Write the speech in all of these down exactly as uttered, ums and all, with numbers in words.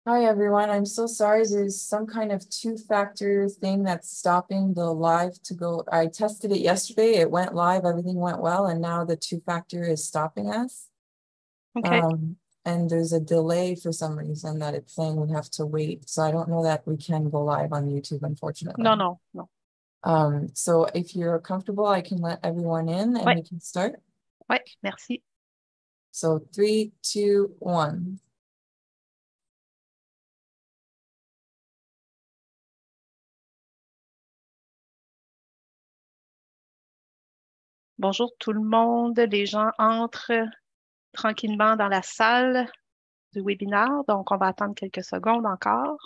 Hi everyone, I'm so sorry. There's some kind of two-factor thing that's stopping the live to go. I tested it yesterday, it went live, everything went well, and now the two-factor is stopping us. Okay. Um, and there's a delay for some reason that it's saying we have to wait. So I don't know that we can go live on YouTube, unfortunately. Non, non, non. Um, so if you're comfortable, I can let everyone in and Ouais, we can start. ouais, merci. So three, two, one. Bonjour tout le monde. Les gens entrent tranquillement dans la salle du webinaire, donc on va attendre quelques secondes encore.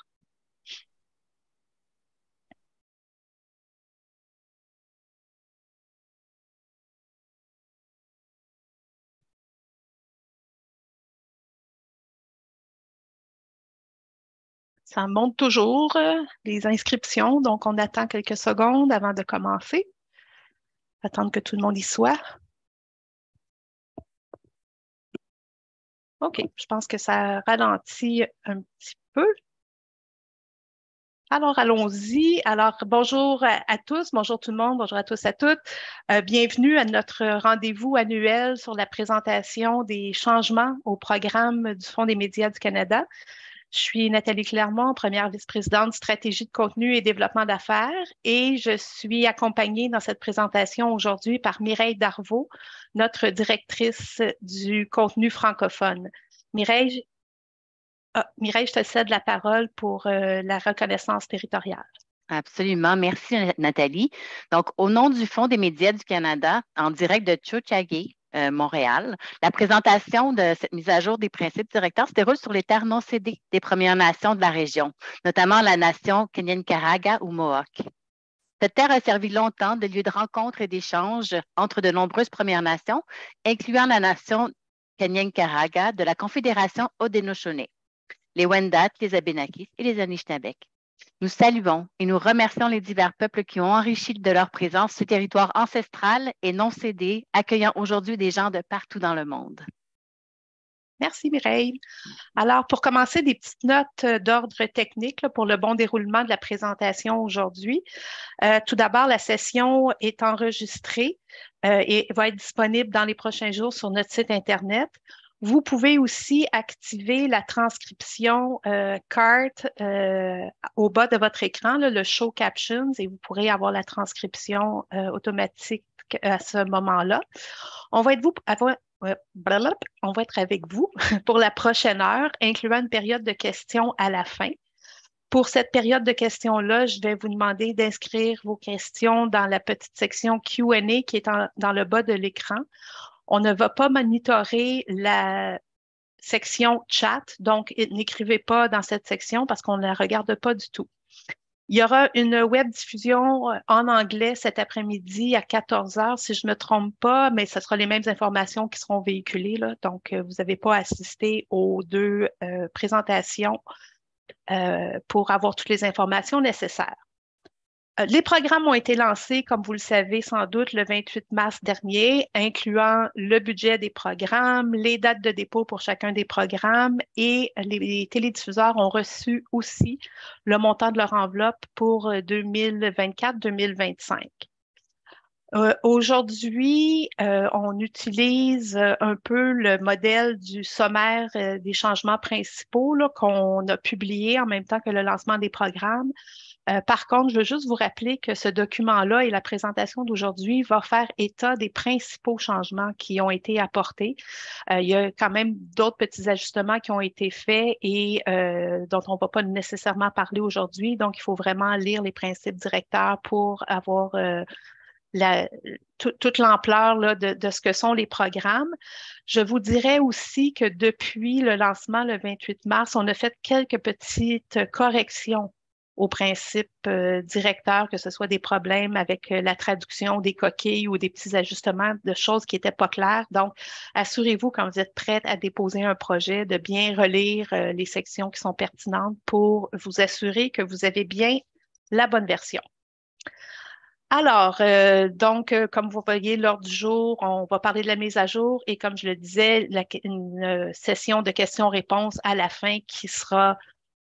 Ça monte toujours, euh, les inscriptions, donc on attend quelques secondes avant de commencer. Attendre que tout le monde y soit. OK, je pense que ça ralentit un petit peu. Alors, allons-y. Alors, bonjour à, à tous, bonjour tout le monde, bonjour à tous, à toutes. Euh, bienvenue à notre rendez-vous annuel sur la présentation des changements au programme du Fonds des médias du Canada. Je suis Nathalie Clermont, première vice-présidente stratégie de contenu et développement d'affaires, et je suis accompagnée dans cette présentation aujourd'hui par Mireille Darvaux, notre directrice du contenu francophone. Mireille, ah, Mireille, je te cède la parole pour euh, la reconnaissance territoriale. Absolument. Merci, Nathalie. Donc, au nom du Fonds des médias du Canada, en direct de Tiohtià:ke, euh, Montréal, la présentation de cette mise à jour des principes directeurs se déroule sur les terres non cédées des Premières Nations de la région, notamment la nation Kanien'kehá:ka ou Mohawk. Cette terre a servi longtemps de lieu de rencontre et d'échange entre de nombreuses Premières Nations, incluant la nation Kanien'kehá:ka de la Confédération Haudenosaunee, les Wendat, les Abénakis et les Anishinaabeg. Nous saluons et nous remercions les divers peuples qui ont enrichi de leur présence ce territoire ancestral et non cédé, accueillant aujourd'hui des gens de partout dans le monde. Merci Mireille. Alors, pour commencer, des petites notes d'ordre technique là, pour le bon déroulement de la présentation aujourd'hui. Euh, tout d'abord, la session est enregistrée euh, et va être disponible dans les prochains jours sur notre site Internet. Vous pouvez aussi activer la transcription euh, carte euh, au bas de votre écran, là, le Show Captions, et vous pourrez avoir la transcription euh, automatique à ce moment-là. On va être vous, avoir, euh, on va être avec vous pour la prochaine heure, incluant une période de questions à la fin. Pour cette période de questions-là, je vais vous demander d'inscrire vos questions dans la petite section Q and A qui est en, dans le bas de l'écran. On ne va pas monitorer la section chat, donc n'écrivez pas dans cette section parce qu'on ne la regarde pas du tout. Il y aura une web diffusion en anglais cet après-midi à quatorze heures, si je ne me trompe pas, mais ce sera les mêmes informations qui seront véhiculées, là. Donc, vous n'avez pas assisté aux deux euh, présentations euh, pour avoir toutes les informations nécessaires. Les programmes ont été lancés, comme vous le savez sans doute, le vingt-huit mars dernier, incluant le budget des programmes, les dates de dépôt pour chacun des programmes, et les télédiffuseurs ont reçu aussi le montant de leur enveloppe pour deux mille vingt-quatre deux mille vingt-cinq. Euh, aujourd'hui, euh, on utilise un peu le modèle du sommaire euh, des changements principaux là, qu'on a publié en même temps que le lancement des programmes. Euh, par contre, je veux juste vous rappeler que ce document-là et la présentation d'aujourd'hui va faire état des principaux changements qui ont été apportés. Euh, il y a quand même d'autres petits ajustements qui ont été faits et euh, dont on ne va pas nécessairement parler aujourd'hui. Donc, il faut vraiment lire les principes directeurs pour avoir euh, la, tout, toute l'ampleur là, de, de ce que sont les programmes. Je vous dirais aussi que depuis le lancement le vingt-huit mars, on a fait quelques petites corrections aux principes euh, directeurs, que ce soit des problèmes avec euh, la traduction des coquilles ou des petits ajustements de choses qui n'étaient pas claires. Donc, assurez-vous quand vous êtes prête à déposer un projet de bien relire euh, les sections qui sont pertinentes pour vous assurer que vous avez bien la bonne version. Alors, euh, donc, euh, comme vous voyez, l'ordre du jour, on va parler de la mise à jour et comme je le disais, la, une euh, session de questions-réponses à la fin qui sera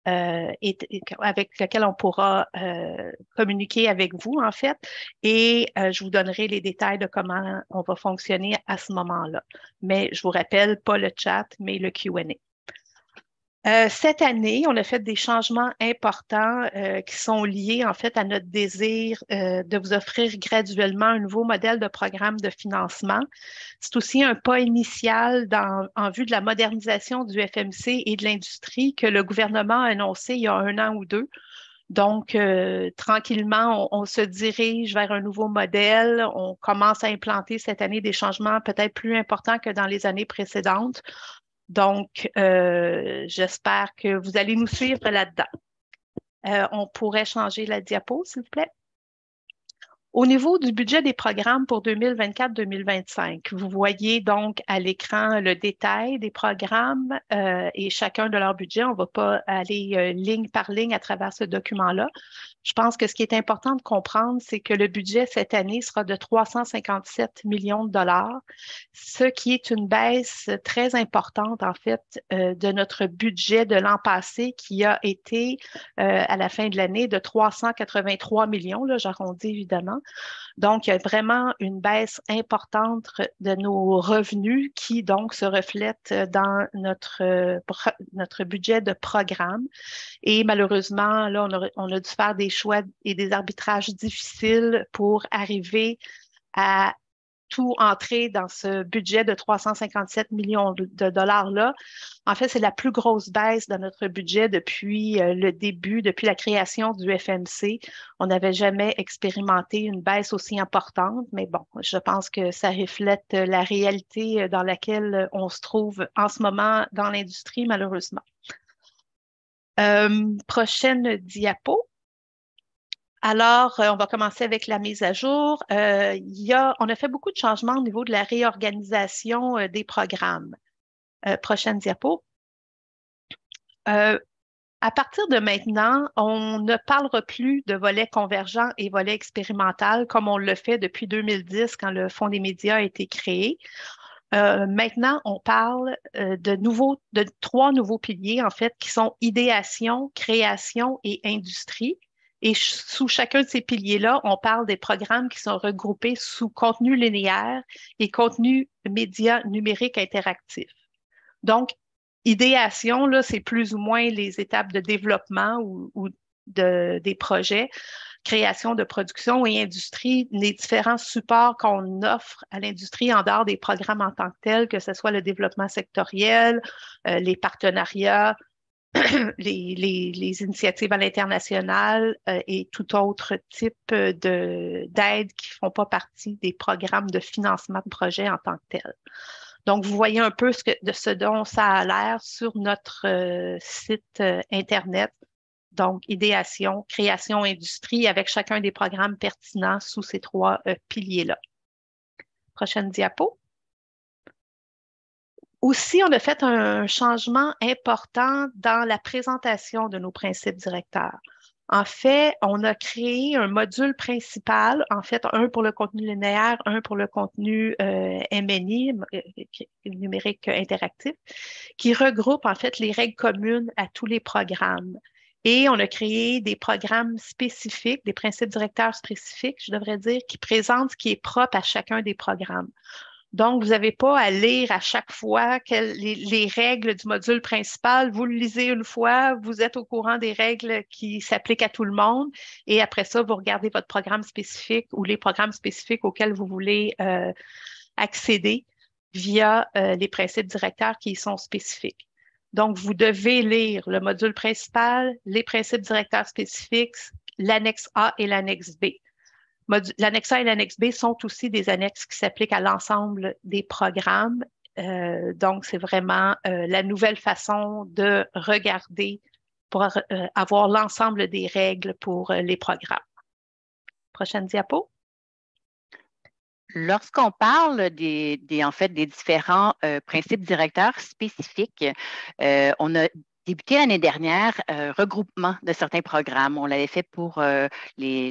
euh, et, et avec lequel on pourra euh, communiquer avec vous, en fait, et euh, je vous donnerai les détails de comment on va fonctionner à ce moment-là. Mais je vous rappelle, pas le chat, mais le Q and A. Euh, cette année, on a fait des changements importants euh, qui sont liés en fait à notre désir euh, de vous offrir graduellement un nouveau modèle de programme de financement. C'est aussi un pas initial dans, en vue de la modernisation du F M C et de l'industrie que le gouvernement a annoncé il y a un an ou deux. Donc, euh, tranquillement, on, on se dirige vers un nouveau modèle. On commence à implanter cette année des changements peut-être plus importants que dans les années précédentes. Donc, euh, j'espère que vous allez nous suivre là-dedans. Euh, on pourrait changer la diapo, s'il vous plaît. Au niveau du budget des programmes pour deux mille vingt-quatre deux mille vingt-cinq, vous voyez donc à l'écran le détail des programmes euh, et chacun de leur budget. On ne va pas aller euh, ligne par ligne à travers ce document-là. Je pense que ce qui est important de comprendre, c'est que le budget cette année sera de trois cent cinquante-sept millions de dollars, ce qui est une baisse très importante, en fait, euh, de notre budget de l'an passé qui a été, euh, à la fin de l'année, de trois cent quatre-vingt-trois millions, là, j'arrondis évidemment. Donc, il y a vraiment une baisse importante de nos revenus qui, donc, se reflète dans notre, notre budget de programme. Et malheureusement, là, on a, on a dû faire des choix et des arbitrages difficiles pour arriver à tout entrer dans ce budget de trois cent cinquante-sept millions de dollars-là. En fait, c'est la plus grosse baisse de notre budget depuis euh, le début, depuis la création du F M C. On n'avait jamais expérimenté une baisse aussi importante, mais bon, je pense que ça reflète la réalité dans laquelle on se trouve en ce moment dans l'industrie, malheureusement. Euh, prochaine diapo. Alors, euh, on va commencer avec la mise à jour. Euh, il y a, on a fait beaucoup de changements au niveau de la réorganisation euh, des programmes. Euh, prochaine diapo. Euh, à partir de maintenant, on ne parlera plus de volet convergent et volet expérimental comme on le fait depuis deux mille dix quand le Fonds des médias a été créé. Euh, maintenant, on parle euh, de nouveaux, de trois nouveaux piliers, en fait, qui sont idéation, création et industrie. Et sous chacun de ces piliers-là, on parle des programmes qui sont regroupés sous contenu linéaire et contenu média numérique interactif. Donc, idéation, là, c'est plus ou moins les étapes de développement ou, ou de, des projets, création de production et industrie, les différents supports qu'on offre à l'industrie en dehors des programmes en tant que tels, que ce soit le développement sectoriel, euh, les partenariats, Les, les, les initiatives à l'international euh, et tout autre type de, d'aide qui ne font pas partie des programmes de financement de projet en tant que tel. Donc, vous voyez un peu ce que, de ce dont ça a l'air sur notre euh, site euh, Internet. Donc, idéation, création, industrie, avec chacun des programmes pertinents sous ces trois euh, piliers-là. Prochaine diapo. Aussi, on a fait un changement important dans la présentation de nos principes directeurs. En fait, on a créé un module principal, en fait, un pour le contenu linéaire, un pour le contenu euh, M N I, numérique interactif, qui regroupe en fait les règles communes à tous les programmes. Et on a créé des programmes spécifiques, des principes directeurs spécifiques, je devrais dire, qui présentent ce qui est propre à chacun des programmes. Donc, vous n'avez pas à lire à chaque fois quelles, les, les règles du module principal. Vous le lisez une fois, vous êtes au courant des règles qui s'appliquent à tout le monde. Et après ça, vous regardez votre programme spécifique ou les programmes spécifiques auxquels vous voulez euh, accéder via euh, les principes directeurs qui y sont spécifiques. Donc, vous devez lire le module principal, les principes directeurs spécifiques, l'annexe A et l'annexe B. L'annexe A et l'annexe B sont aussi des annexes qui s'appliquent à l'ensemble des programmes. Euh, donc, c'est vraiment euh, la nouvelle façon de regarder pour euh, avoir l'ensemble des règles pour euh, les programmes. Prochaine diapo. Lorsqu'on parle des, des, en fait, des différents euh, principes directeurs spécifiques, euh, on a débuté l'année dernière euh, regroupement de certains programmes. On l'avait fait pour euh, les, les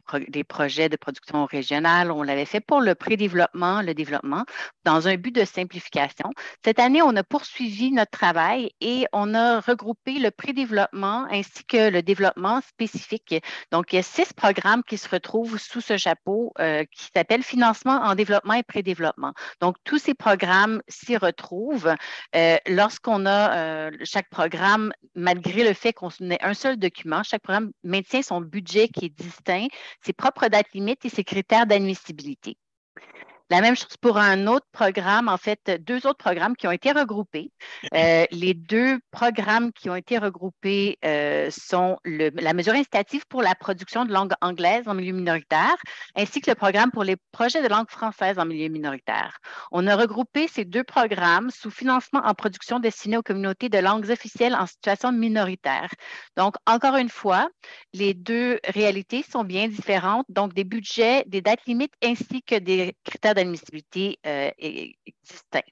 pro des projets de production régionale, on l'avait fait pour le pré-développement, le développement, dans un but de simplification. Cette année, on a poursuivi notre travail et on a regroupé le pré-développement ainsi que le développement spécifique. Donc, il y a six programmes qui se retrouvent sous ce chapeau euh, qui s'appelle Financement en développement et pré-développement. Donc, tous ces programmes s'y retrouvent. Euh, lorsqu'on a euh, chaque programme, malgré le fait qu'on ait un seul document, chaque programme maintient son budget qui est distinct, ses propres dates limites et ses critères d'admissibilité. La même chose pour un autre programme, en fait, deux autres programmes qui ont été regroupés. Euh, les deux programmes qui ont été regroupés euh, sont le, la mesure incitative pour la production de langue anglaise en milieu minoritaire, ainsi que le programme pour les projets de langue française en milieu minoritaire. On a regroupé ces deux programmes sous financement en production destiné aux communautés de langues officielles en situation minoritaire. Donc, encore une fois, les deux réalités sont bien différentes, donc des budgets, des dates limites ainsi que des critères d'admissibilité euh, distincts.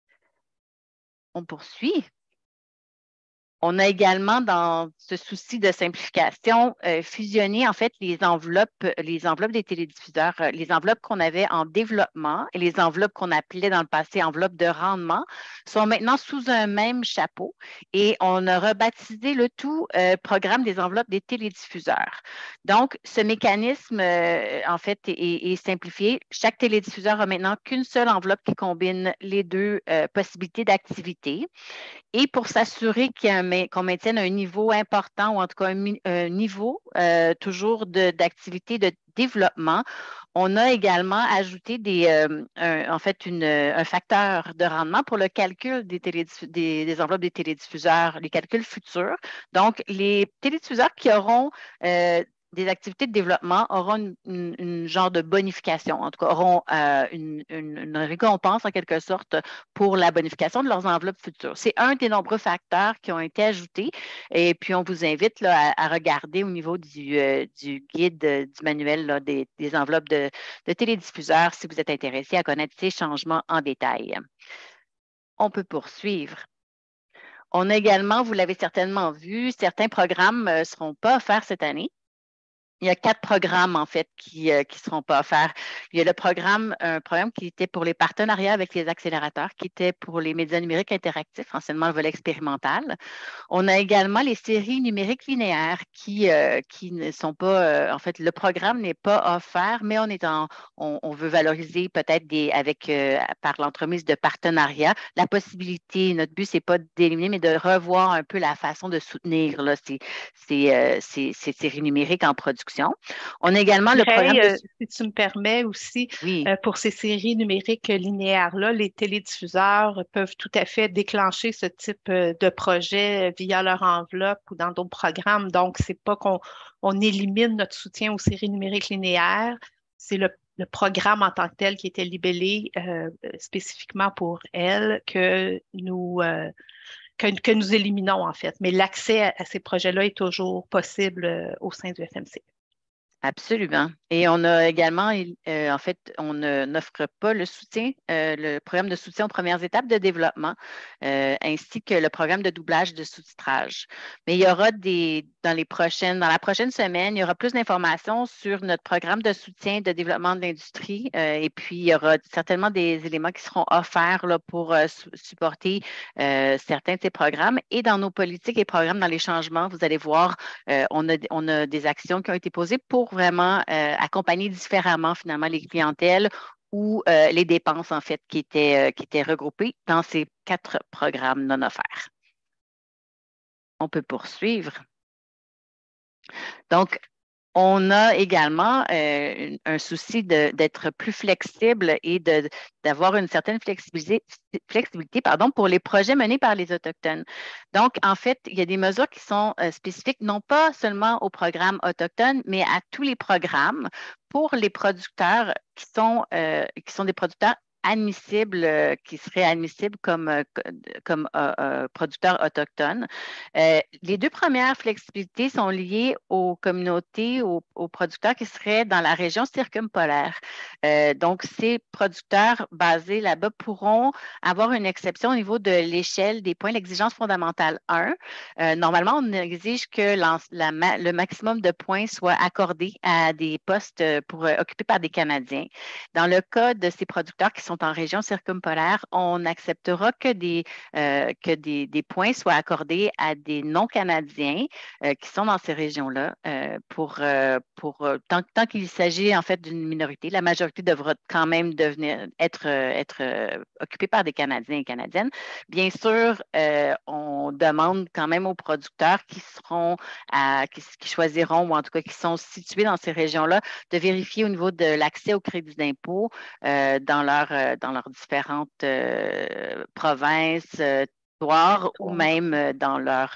On poursuit. On a également, dans ce souci de simplification, euh, fusionné en fait les enveloppes, les enveloppes des télédiffuseurs, euh, les enveloppes qu'on avait en développement et les enveloppes qu'on appelait dans le passé enveloppes de rendement sont maintenant sous un même chapeau et on a rebaptisé le tout euh, programme des enveloppes des télédiffuseurs. Donc, ce mécanisme, euh, en fait, est, est simplifié. Chaque télédiffuseur a maintenant qu'une seule enveloppe qui combine les deux euh, possibilités d'activité. Et pour s'assurer qu'on maintienne un niveau important, ou en tout cas un, un niveau euh, toujours d'activité de, de développement, on a également ajouté des, euh, un, en fait une, un facteur de rendement pour le calcul des, des, des enveloppes des télédiffuseurs, les calculs futurs. Donc, les télédiffuseurs qui auront euh, des activités de développement auront une, une, une genre de bonification, en tout cas auront euh, une, une, une récompense en quelque sorte pour la bonification de leurs enveloppes futures. C'est un des nombreux facteurs qui ont été ajoutés et puis on vous invite là, à, à regarder au niveau du, euh, du guide, euh, du manuel là, des, des enveloppes de, de télédiffuseurs si vous êtes intéressé à connaître ces changements en détail. On peut poursuivre. On a également, vous l'avez certainement vu, certains programmes ne seront pas offerts cette année. Il y a quatre programmes, en fait, qui ne euh, seront pas offerts. Il y a le programme, un programme qui était pour les partenariats avec les accélérateurs, qui était pour les médias numériques interactifs, anciennement le volet expérimental. On a également les séries numériques linéaires qui, euh, qui ne sont pas, euh, en fait, le programme n'est pas offert, mais on est en, on, on veut valoriser peut-être des, avec, euh, par l'entremise de partenariats, la possibilité, notre but, c'est pas d'éliminer, mais de revoir un peu la façon de soutenir là, ces, ces, euh, ces, ces séries numériques en production. On a également le programme de... euh, si tu me permets aussi, oui. euh, pour ces séries numériques linéaires-là, les télédiffuseurs peuvent tout à fait déclencher ce type de projet via leur enveloppe ou dans d'autres programmes. Donc, c'est pas qu'on on élimine notre soutien aux séries numériques linéaires, c'est le, le programme en tant que tel qui était libellé euh, spécifiquement pour elles que nous... Euh, Que, que nous éliminons, en fait. Mais l'accès à, à ces projets-là est toujours possible euh, au sein du F M C. Absolument. Et on a également, euh, en fait, on n'offre pas le soutien, euh, le programme de soutien aux premières étapes de développement, euh, ainsi que le programme de doublage de sous-titrage. Mais il y aura des, dans les prochaines, dans la prochaine semaine, il y aura plus d'informations sur notre programme de soutien de développement de l'industrie. Euh, et puis, il y aura certainement des éléments qui seront offerts là, pour euh, supporter euh, certains de ces programmes. Et dans nos politiques et programmes, dans les changements, vous allez voir, euh, on a, on a des actions qui ont été posées pour vraiment euh, accompagner différemment finalement les clientèles ou euh, les dépenses en fait qui étaient, euh, qui étaient regroupées dans ces quatre programmes non offerts. On peut poursuivre. Donc, on a également euh, un souci d'être plus flexible et d'avoir une certaine flexibilité, flexibilité pardon, pour les projets menés par les Autochtones. Donc, en fait, il y a des mesures qui sont euh, spécifiques, non pas seulement aux programmes autochtones, mais à tous les programmes pour les producteurs qui sont, euh, qui sont des producteurs admissibles, euh, qui seraient admissibles comme, euh, comme euh, euh, producteurs autochtones. Euh, les deux premières flexibilités sont liées aux communautés, aux, aux producteurs qui seraient dans la région circumpolaire. Euh, donc, ces producteurs basés là-bas pourront avoir une exception au niveau de l'échelle des points, l'exigence fondamentale un. Euh, normalement, on exige que la, la, le maximum de points soit accordé à des postes pour euh, occupés par des Canadiens. Dans le cas de ces producteurs qui sont en région circumpolaire, on n'acceptera que des, euh, que des, des points soient accordés à des non-Canadiens euh, qui sont dans ces régions-là euh, pour, euh, pour euh, tant, tant qu'il s'agit en fait d'une minorité. La majorité devra quand même devenir, être, être euh, occupée par des Canadiens et Canadiennes. Bien sûr, euh, on demande quand même aux producteurs qui seront, à, qui, qui choisiront ou en tout cas qui sont situés dans ces régions-là de vérifier au niveau de l'accès au crédit d'impôt euh, dans, leur, euh, dans leurs différentes euh, provinces, euh, territoires ou même euh, dans leur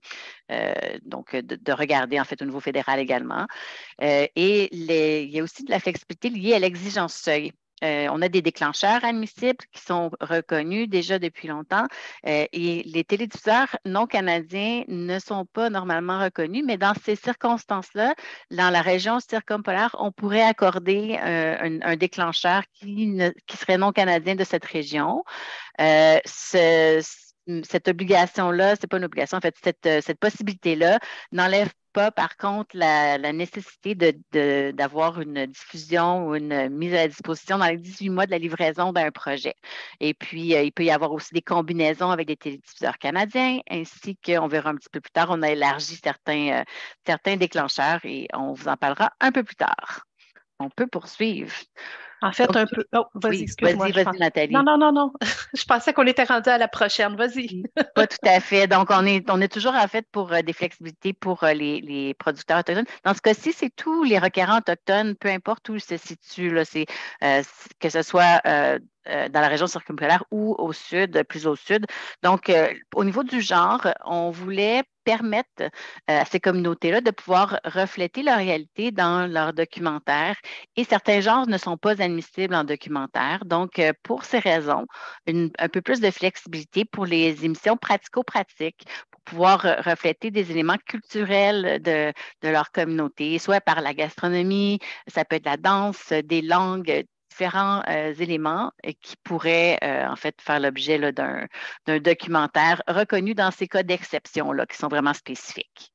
euh, donc de, de regarder en fait au niveau fédéral également. Euh, et les, il y a aussi de la flexibilité liée à l'exigence seuil. Euh, on a des déclencheurs admissibles qui sont reconnus déjà depuis longtemps euh, et les télédiffuseurs non canadiens ne sont pas normalement reconnus, mais dans ces circonstances-là, dans la région circumpolaire, on pourrait accorder euh, un, un déclencheur qui, ne, qui serait non canadien de cette région. Euh, ce, cette obligation-là, c'est pas une obligation, en fait, cette, cette possibilité-là n'enlève pas, par contre, la, la nécessité de, de, d'avoir une diffusion ou une mise à disposition dans les dix-huit mois de la livraison d'un projet. Et puis, euh, il peut y avoir aussi des combinaisons avec des télédiffuseurs canadiens, ainsi qu'on verra un petit peu plus tard, on a élargi certains, euh, certains déclencheurs et on vous en parlera un peu plus tard. On peut poursuivre. En fait, Donc, un peu. Oh, vas-y, oui, excuse-moi. vas-y, vas-y, pense... Nathalie. Non, non, non, non. Je pensais qu'on était rendu à la prochaine. Vas-y. Pas tout à fait. Donc, on est, on est toujours en fait pour euh, des flexibilités pour euh, les, les producteurs autochtones. Dans ce cas-ci, c'est tous les requérants autochtones, peu importe où ils se situent, là, c'est, euh, que ce soit euh, euh, dans la région circumpolaire ou au sud, plus au sud. Donc, euh, au niveau du genre, on voulait permettre euh, à ces communautés-là de pouvoir refléter leur réalité dans leur documentaire et certains genres ne sont pas admissibles en documentaire. Donc, euh, pour ces raisons, une, un peu plus de flexibilité pour les émissions pratico-pratiques pour pouvoir euh, refléter des éléments culturels de, de leur communauté, soit par la gastronomie, ça peut être la danse, des langues, différents euh, éléments euh, qui pourraient euh, en fait faire l'objet là, d'un, d'un documentaire reconnu dans ces cas d'exception là, qui sont vraiment spécifiques.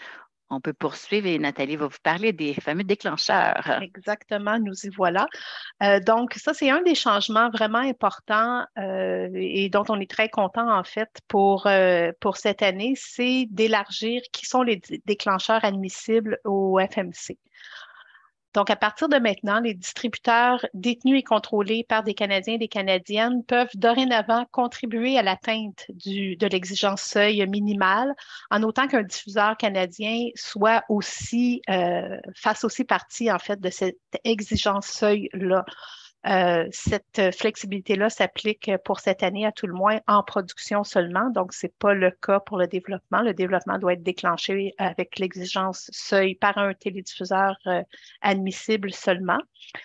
On peut poursuivre et Nathalie va vous parler des fameux déclencheurs. Exactement, nous y voilà. Euh, donc, ça, c'est un des changements vraiment importants euh, et dont on est très content, en fait, pour, euh, pour cette année, c'est d'élargir qui sont les déclencheurs admissibles au F M C. Donc, à partir de maintenant, les distributeurs détenus et contrôlés par des Canadiens et des Canadiennes peuvent dorénavant contribuer à l'atteinte du, de l'exigence seuil minimale, en autant qu'un diffuseur canadien soit aussi, euh, fasse aussi partie, en fait, de cette exigence seuil-là. Euh, cette flexibilité-là s'applique pour cette année, à tout le moins, en production seulement. Donc, ce n'est pas le cas pour le développement. Le développement doit être déclenché avec l'exigence seuil par un télédiffuseur euh, admissible seulement.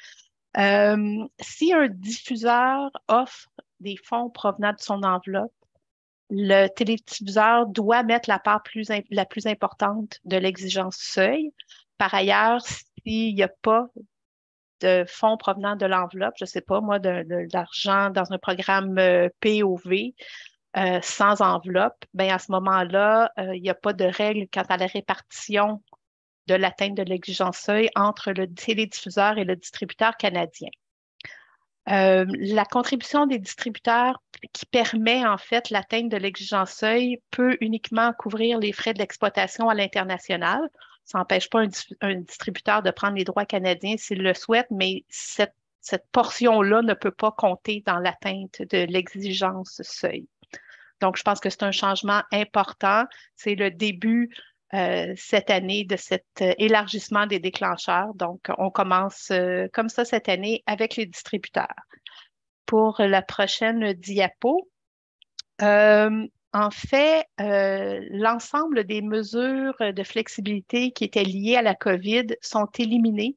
Euh, si un diffuseur offre des fonds provenant de son enveloppe, le télédiffuseur doit mettre la part plus, la plus importante de l'exigence seuil. Par ailleurs, s'il n'y a pas de fonds provenant de l'enveloppe, je ne sais pas, moi, de, de, de l'argent dans un programme euh, P O V euh, sans enveloppe, bien à ce moment-là, euh, il n'y a pas de règle quant à la répartition de l'atteinte de l'exigence seuil entre le télédiffuseur et le distributeur canadien. Euh, la contribution des distributeurs qui permet en fait l'atteinte de l'exigence seuil peut uniquement couvrir les frais de l'exploitation à l'international. Ça n'empêche pas un, un distributeur de prendre les droits canadiens s'il le souhaite, mais cette, cette portion-là ne peut pas compter dans l'atteinte de l'exigence seuil. Donc, je pense que c'est un changement important. C'est le début euh, cette année de cet euh, élargissement des déclencheurs. Donc, on commence euh, comme ça cette année avec les distributeurs. Pour la prochaine diapo, euh, en fait, euh, l'ensemble des mesures de flexibilité qui étaient liées à la COVID sont éliminées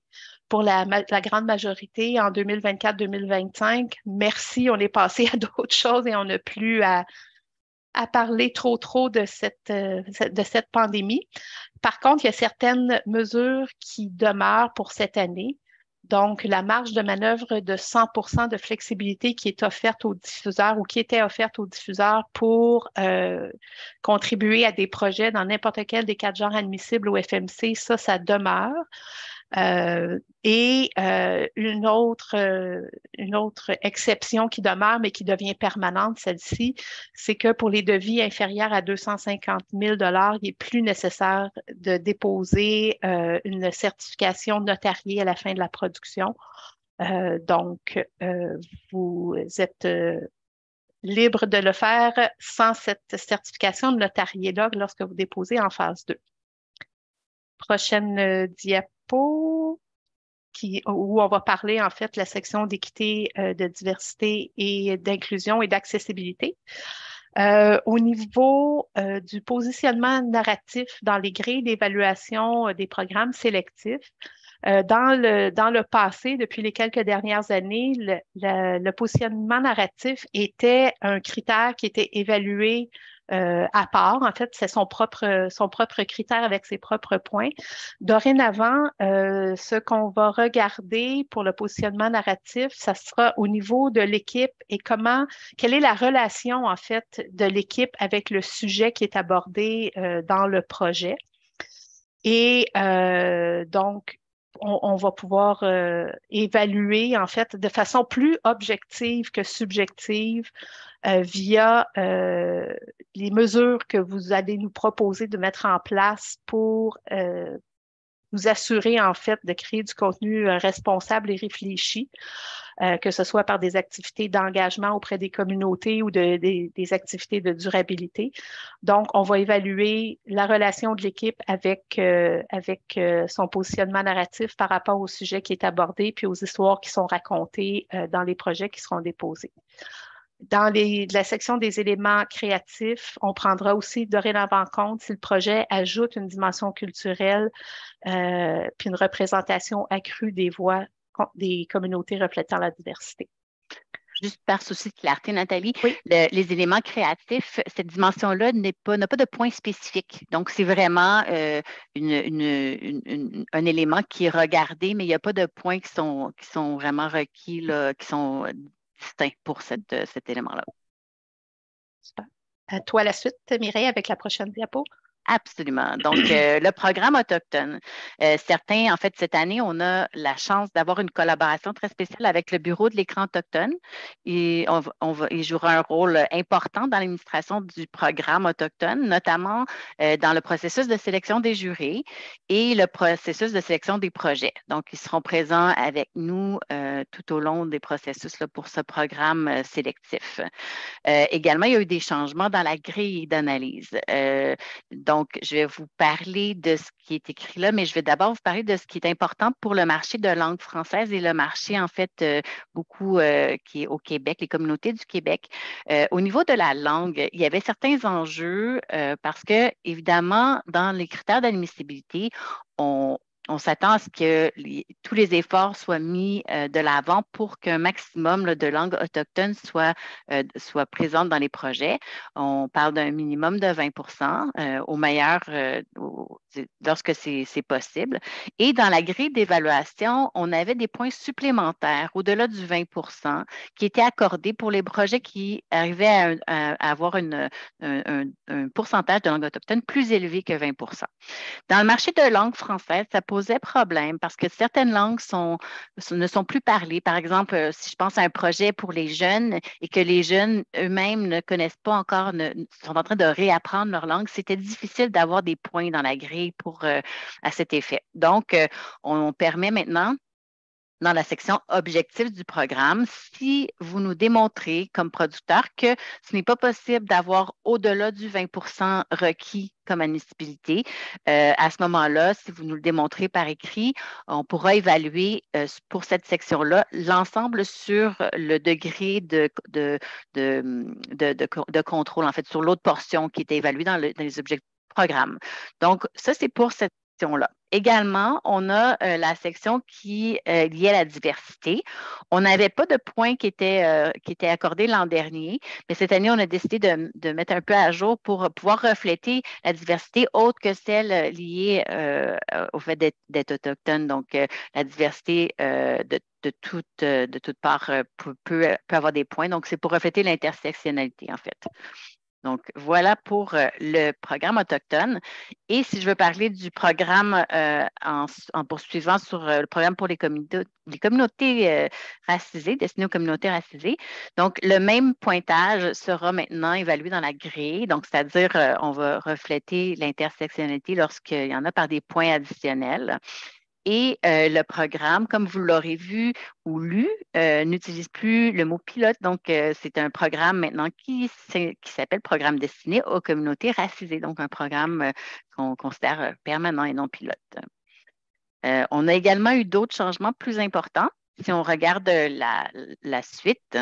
pour la, la grande majorité en deux mille vingt-quatre deux mille vingt-cinq. Merci, on est passé à d'autres choses et on n'a plus à, à parler trop, trop de cette, de cette pandémie. Par contre, il y a certaines mesures qui demeurent pour cette année. Donc, la marge de manœuvre de cent pour cent de flexibilité qui est offerte aux diffuseurs ou qui était offerte aux diffuseurs pour euh, contribuer à des projets dans n'importe quel des quatre genres admissibles au F M C, ça, ça demeure. Euh, et euh, une autre, euh, une autre exception qui demeure, mais qui devient permanente, celle-ci, c'est que pour les devis inférieurs à deux cent cinquante mille dollars, il n'est plus nécessaire de déposer euh, une certification notariée à la fin de la production. Euh, donc, euh, vous êtes euh, libre de le faire sans cette certification notariée-là lorsque vous déposez en phase deux. Prochaine euh, diapo. Qui, où on va parler en fait de la section d'équité, euh, de diversité et d'inclusion et d'accessibilité. Euh, au niveau euh, du positionnement narratif dans les grilles d'évaluation euh, des programmes sélectifs, euh, dans, le, dans le passé, depuis les quelques dernières années, le, le, le positionnement narratif était un critère qui était évalué Euh, à part. En fait, c'est son propre, son propre critère avec ses propres points. Dorénavant, euh, ce qu'on va regarder pour le positionnement narratif, ça sera au niveau de l'équipe et comment, quelle est la relation, en fait, de l'équipe avec le sujet qui est abordé euh, dans le projet. Et euh, donc, on, on va pouvoir euh, évaluer, en fait, de façon plus objective que subjective euh, via euh, les mesures que vous allez nous proposer de mettre en place pour euh, vous assurer, en fait, de créer du contenu euh, responsable et réfléchi, euh, que ce soit par des activités d'engagement auprès des communautés ou de, des, des activités de durabilité. Donc, on va évaluer la relation de l'équipe avec, euh, avec euh, son positionnement narratif par rapport au sujet qui est abordé, puis aux histoires qui sont racontées euh, dans les projets qui seront déposés. Dans les, la section des éléments créatifs, on prendra aussi dorénavant compte si le projet ajoute une dimension culturelle euh, puis une représentation accrue des voix des communautés reflétant la diversité. Juste par souci de clarté, Nathalie, oui. le, les éléments créatifs, cette dimension-là n'est pas, n'a pas de point spécifique. Donc, c'est vraiment euh, une, une, une, une, un élément qui est regardé, mais il n'y a pas de points qui sont, qui sont vraiment requis, là, qui sont distincts pour cette, cet élément-là. Super. À toi la suite, Mireille, avec la prochaine diapo. Absolument. Donc, euh, le programme autochtone. Euh, certains, en fait, cette année, on a la chance d'avoir une collaboration très spéciale avec le Bureau de l'écran autochtone. Et on, on va, il jouera un rôle important dans l'administration du programme autochtone, notamment euh, dans le processus de sélection des jurés et le processus de sélection des projets. Donc, ils seront présents avec nous euh, tout au long des processus là, pour ce programme euh, sélectif. Euh, également, il y a eu des changements dans la grille d'analyse. Euh, donc, Donc, je vais vous parler de ce qui est écrit là, mais je vais d'abord vous parler de ce qui est important pour le marché de langue française et le marché, en fait, euh, beaucoup euh, qui est au Québec, les communautés du Québec. Euh, au niveau de la langue, il y avait certains enjeux euh, parce que, évidemment, dans les critères d'admissibilité, on, on s'attend à ce que les, tous les efforts soient mis euh, de l'avant pour qu'un maximum là, de langues autochtones soient, euh, soient présentes dans les projets. On parle d'un minimum de vingt pour cent, euh, au meilleur euh, au, lorsque c'est, c'est possible. Et dans la grille d'évaluation, on avait des points supplémentaires au-delà du vingt pour cent qui étaient accordés pour les projets qui arrivaient à, à, à avoir une, un, un, un pourcentage de langues autochtones plus élevé que vingt pour cent. Dans le marché de langue française, ça posait problème parce que certaines langues sont, ne sont plus parlées. Par exemple, si je pense à un projet pour les jeunes et que les jeunes eux-mêmes ne connaissent pas encore, ne, sont en train de réapprendre leur langue, c'était difficile d'avoir des points dans la grille pour, euh, à cet effet. Donc, euh, on permet maintenant dans la section objectifs du programme, si vous nous démontrez comme producteur que ce n'est pas possible d'avoir au-delà du vingt pour cent requis comme admissibilité, euh, à ce moment-là, si vous nous le démontrez par écrit, on pourra évaluer euh, pour cette section-là l'ensemble sur le degré de, de, de, de, de, de contrôle, en fait, sur l'autre portion qui est évaluée dans, le, dans les objectifs du programme. Donc, ça, c'est pour cette section-là. Également, on a euh, la section qui est euh, liée à la diversité. On n'avait pas de points qui étaient, euh, qui étaient accordés l'an dernier, mais cette année, on a décidé de, de mettre un peu à jour pour pouvoir refléter la diversité autre que celle liée euh, au fait d'être autochtone. Donc, euh, la diversité euh, de, de, toute, de toute part euh, peut, peut, peut avoir des points. Donc, c'est pour refléter l'intersectionnalité, en fait. Donc, voilà pour euh, le programme autochtone. Et si je veux parler du programme euh, en, en, poursuivant sur euh, le programme pour les communautés, les communautés euh, racisées, destiné aux communautés racisées, donc le même pointage sera maintenant évalué dans la grille. Donc, c'est-à-dire, euh, on va refléter l'intersectionnalité lorsqu'il y en a par des points additionnels. Et euh, le programme, comme vous l'aurez vu ou lu, euh, n'utilise plus le mot pilote. Donc, euh, c'est un programme maintenant qui, qui s'appelle Programme destiné aux communautés racisées. Donc, un programme euh, qu'on considère permanent et non pilote. Euh, on a également eu d'autres changements plus importants. Si on regarde la, la suite,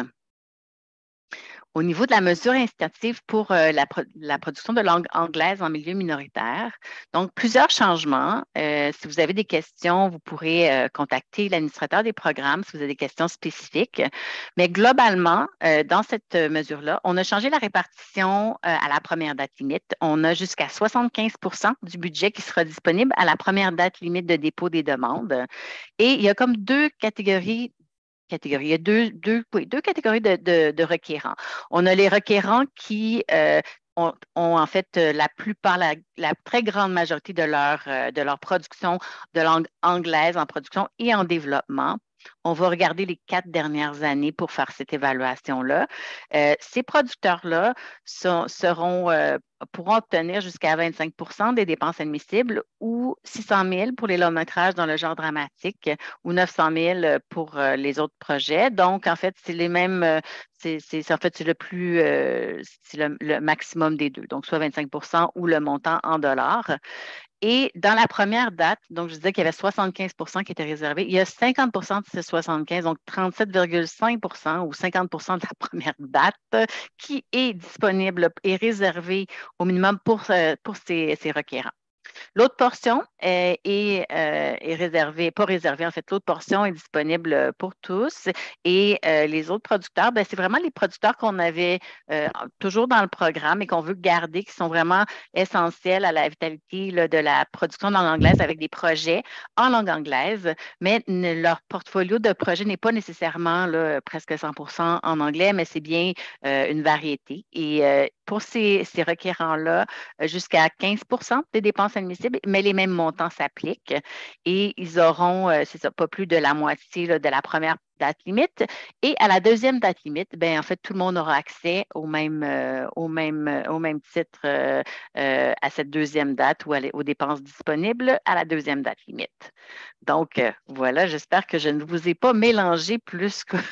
au niveau de la mesure incitative pour euh, la, pro la, production de langue anglaise en milieu minoritaire, donc plusieurs changements. Euh, si vous avez des questions, vous pourrez euh, contacter l'administrateur des programmes si vous avez des questions spécifiques. Mais globalement, euh, dans cette mesure-là, on a changé la répartition euh, à la première date limite. On a jusqu'à soixante-quinze pour cent du budget qui sera disponible à la première date limite de dépôt des demandes. Et il y a comme deux catégories Catégorie. Il y a deux, deux, oui, deux catégories de, de, de requérants. On a les requérants qui euh, ont, ont, en fait la plupart, la, la très grande majorité de leur, euh, de leur production de langue anglaise en production et en développement. On va regarder les quatre dernières années pour faire cette évaluation-là. Euh, ces producteurs-là sont, seront, euh, pourront obtenir jusqu'à vingt-cinq pour cent des dépenses admissibles ou six cent mille pour les longs métrages dans le genre dramatique ou neuf cent mille pour euh, les autres projets. Donc, en fait, c'est les mêmes, euh, c'est en fait, c'est le plus, euh, c'est le, le maximum des deux. Donc, soit vingt-cinq pour cent ou le montant en dollars. Et dans la première date, donc je disais qu'il y avait soixante-quinze pour cent qui étaient réservés. Il y a cinquante pour cent de ces soixante-quinze, donc trente-sept virgule cinq pour cent ou cinquante pour cent de la première date qui est disponible et réservée au minimum pour, pour ces, ces requérants. L'autre portion est, est, euh, est réservée, pas réservée, en fait, l'autre portion est disponible pour tous. Et euh, les autres producteurs, ben, c'est vraiment les producteurs qu'on avait euh, toujours dans le programme et qu'on veut garder, qui sont vraiment essentiels à la vitalité là, de la production en langue anglaise avec des projets en langue anglaise, mais ne, leur portfolio de projets n'est pas nécessairement là, presque cent pour cent en anglais, mais c'est bien euh, une variété. Et euh, pour ces, ces requérants-là, jusqu'à quinze pour cent des dépenses admissibles, mais les mêmes montants s'appliquent et ils auront, euh, c'est ça, pas plus de la moitié là, de la première date limite. Et à la deuxième date limite, ben, en fait, tout le monde aura accès au même, euh, au même, euh, au même titre euh, euh, à cette deuxième date ou à les, aux dépenses disponibles à la deuxième date limite. Donc, euh, voilà, j'espère que je ne vous ai pas mélangé plus que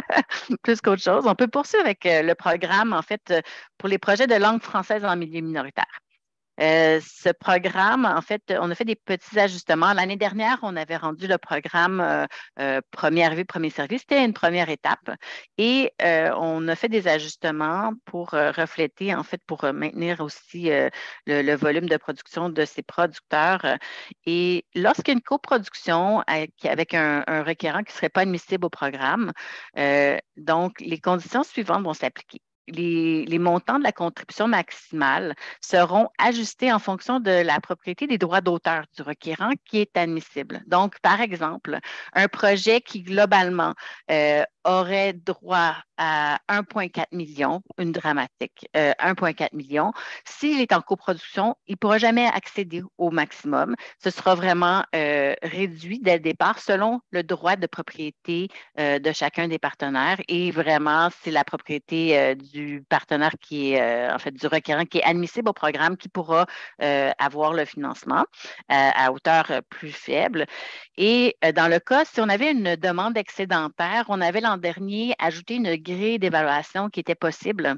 plus qu'autre chose. On peut poursuivre avec euh, le programme, en fait, euh, pour les projets de langue française en milieu minoritaire. Euh, ce programme, en fait, on a fait des petits ajustements. L'année dernière, on avait rendu le programme euh, euh, premier arrivé, premier servi. C'était une première étape. Et euh, on a fait des ajustements pour euh, refléter, en fait, pour euh, maintenir aussi euh, le, le volume de production de ces producteurs. Et lorsqu'il y a une coproduction avec, avec un, un requérant qui ne serait pas admissible au programme, euh, donc les conditions suivantes vont s'appliquer. Les, les montants de la contribution maximale seront ajustés en fonction de la propriété des droits d'auteur du requérant qui est admissible. Donc, par exemple, un projet qui globalement euh, aurait droit à un virgule quatre million, une dramatique, euh, un virgule quatre million, s'il est en coproduction, il ne pourra jamais accéder au maximum. Ce sera vraiment euh, réduit dès le départ selon le droit de propriété euh, de chacun des partenaires et vraiment, c'est la propriété euh, du partenaire qui est, euh, en fait, du requérant qui est admissible au programme qui pourra euh, avoir le financement euh, à hauteur plus faible. Et euh, dans le cas, si on avait une demande excédentaire, on avait l'an dernier ajouté une grille d'évaluation qui était possible,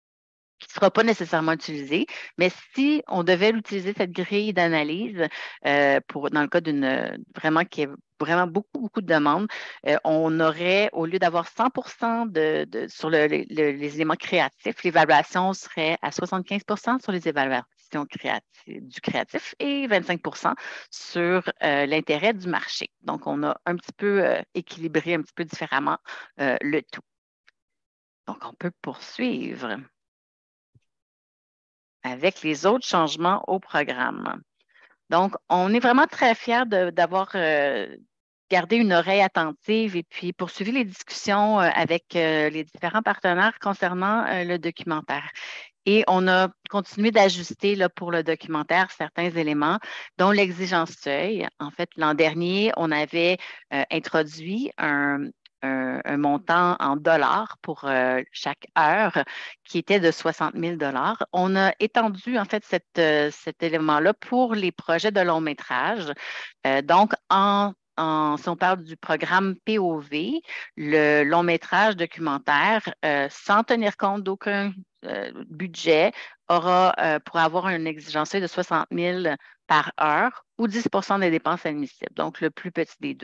qui ne sera pas nécessairement utilisée, mais si on devait utiliser cette grille d'analyse euh, pour dans le cas d'une vraiment qui est vraiment beaucoup, beaucoup de demandes, euh, on aurait, au lieu d'avoir cent pour cent de, de, sur le, le, les éléments créatifs, l'évaluation serait à soixante-quinze pour cent sur les évaluations gestion créative, du créatif et vingt-cinq pour cent sur euh, l'intérêt du marché. Donc, on a un petit peu euh, équilibré un petit peu différemment euh, le tout. Donc, on peut poursuivre avec les autres changements au programme. Donc, on est vraiment très fiers d'avoir euh, gardé une oreille attentive et puis poursuivi les discussions euh, avec euh, les différents partenaires concernant euh, le documentaire. Et on a continué d'ajuster là, pour le documentaire certains éléments, dont l'exigence seuil. En fait, l'an dernier, on avait euh, introduit un, un, un montant en dollars pour euh, chaque heure qui était de soixante mille dollars. On a étendu en fait cette, euh, cet élément-là pour les projets de long métrage. Euh, donc, en En, si on parle du programme P O V, le long métrage documentaire, euh, sans tenir compte d'aucun euh, budget, aura euh, pour avoir une exigence de soixante mille par heure ou dix pour cent des dépenses admissibles, donc le plus petit des deux.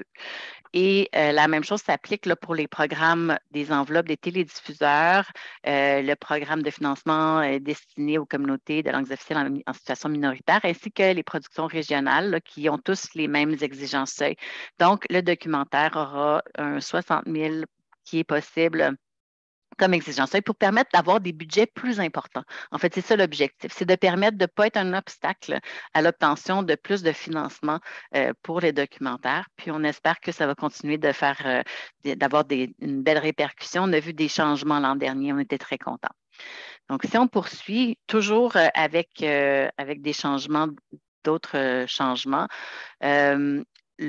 Et euh, la même chose s'applique là, pour les programmes des enveloppes des télédiffuseurs, euh, le programme de financement euh, destiné aux communautés de langues officielles en, en situation minoritaire, ainsi que les productions régionales là, qui ont tous les mêmes exigences seuil. Donc, le documentaire aura un soixante mille qui est possible comme exigence seuil pour permettre d'avoir des budgets plus importants. En fait, c'est ça l'objectif, c'est de permettre de ne pas être un obstacle à l'obtention de plus de financement euh, pour les documentaires. Puis on espère que ça va continuer de faire, euh, d'avoir des, une belle répercussion. On a vu des changements l'an dernier, on était très contents. Donc, si on poursuit toujours euh, avec, euh, avec des changements, d'autres euh, changements, euh,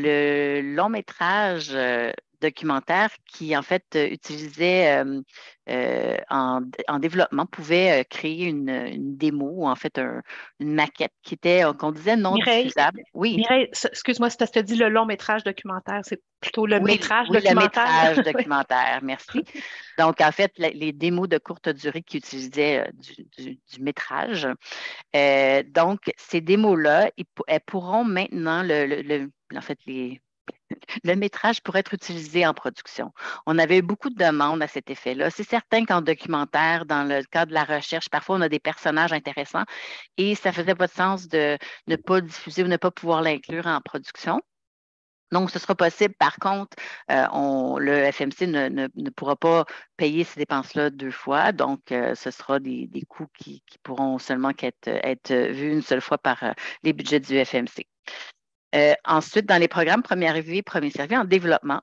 le long métrage euh, documentaire qui, en fait, euh, utilisait euh, euh, en, en développement, pouvait euh, créer une, une démo ou en fait un, une maquette qui était, euh, qu'on disait non Mireille, diffusable. Oui. Mireille, s- excuse-moi, c'est parce que tu as dit le long métrage documentaire, c'est plutôt le Oui, métrage oui, le documentaire. métrage Oui. documentaire, merci. Donc, en fait, la- les démos de courte durée qui utilisaient euh, du, du- du métrage. Euh, donc, ces démos-là, ils pou- elles pourront maintenant, le, le- le- en fait, les, le métrage pourrait être utilisé en production. On avait eu beaucoup de demandes à cet effet-là. C'est certain qu'en documentaire, dans le cadre de la recherche, parfois on a des personnages intéressants et ça ne faisait pas de sens de ne pas diffuser ou ne pas pouvoir l'inclure en production. Donc, ce sera possible. Par contre, euh, on, le F M C ne, ne, ne pourra pas payer ces dépenses-là deux fois. Donc, euh, ce sera des, des coûts qui, qui pourront seulement être, être vus une seule fois par euh, les budgets du F M C. Euh, ensuite, dans les programmes premier arrivé, premier servi en développement,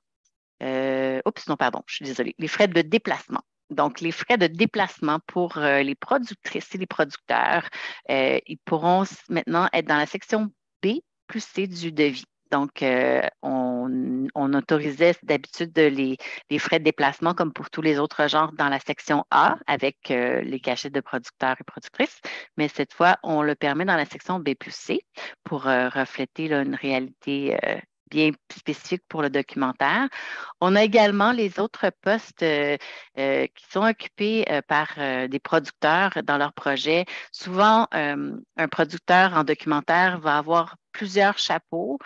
euh, oups, non, pardon, je suis désolée, les frais de déplacement. Donc, les frais de déplacement pour euh, les productrices et les producteurs, euh, ils pourront maintenant être dans la section B plus C du devis. Donc, euh, on, on autorisait d'habitude les, les frais de déplacement, comme pour tous les autres genres, dans la section A avec euh, les cachets de producteurs et productrices. Mais cette fois, on le permet dans la section B plus C pour euh, refléter là, une réalité euh, bien spécifique pour le documentaire. On a également les autres postes euh, euh, qui sont occupés euh, par euh, des producteurs dans leur projet. Souvent, euh, un producteur en documentaire va avoir plusieurs chapeaux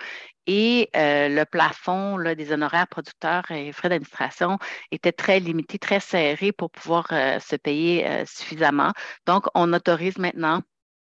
et euh, le plafond là, des honoraires producteurs et frais d'administration était très limité, très serré pour pouvoir euh, se payer euh, suffisamment. Donc, on autorise maintenant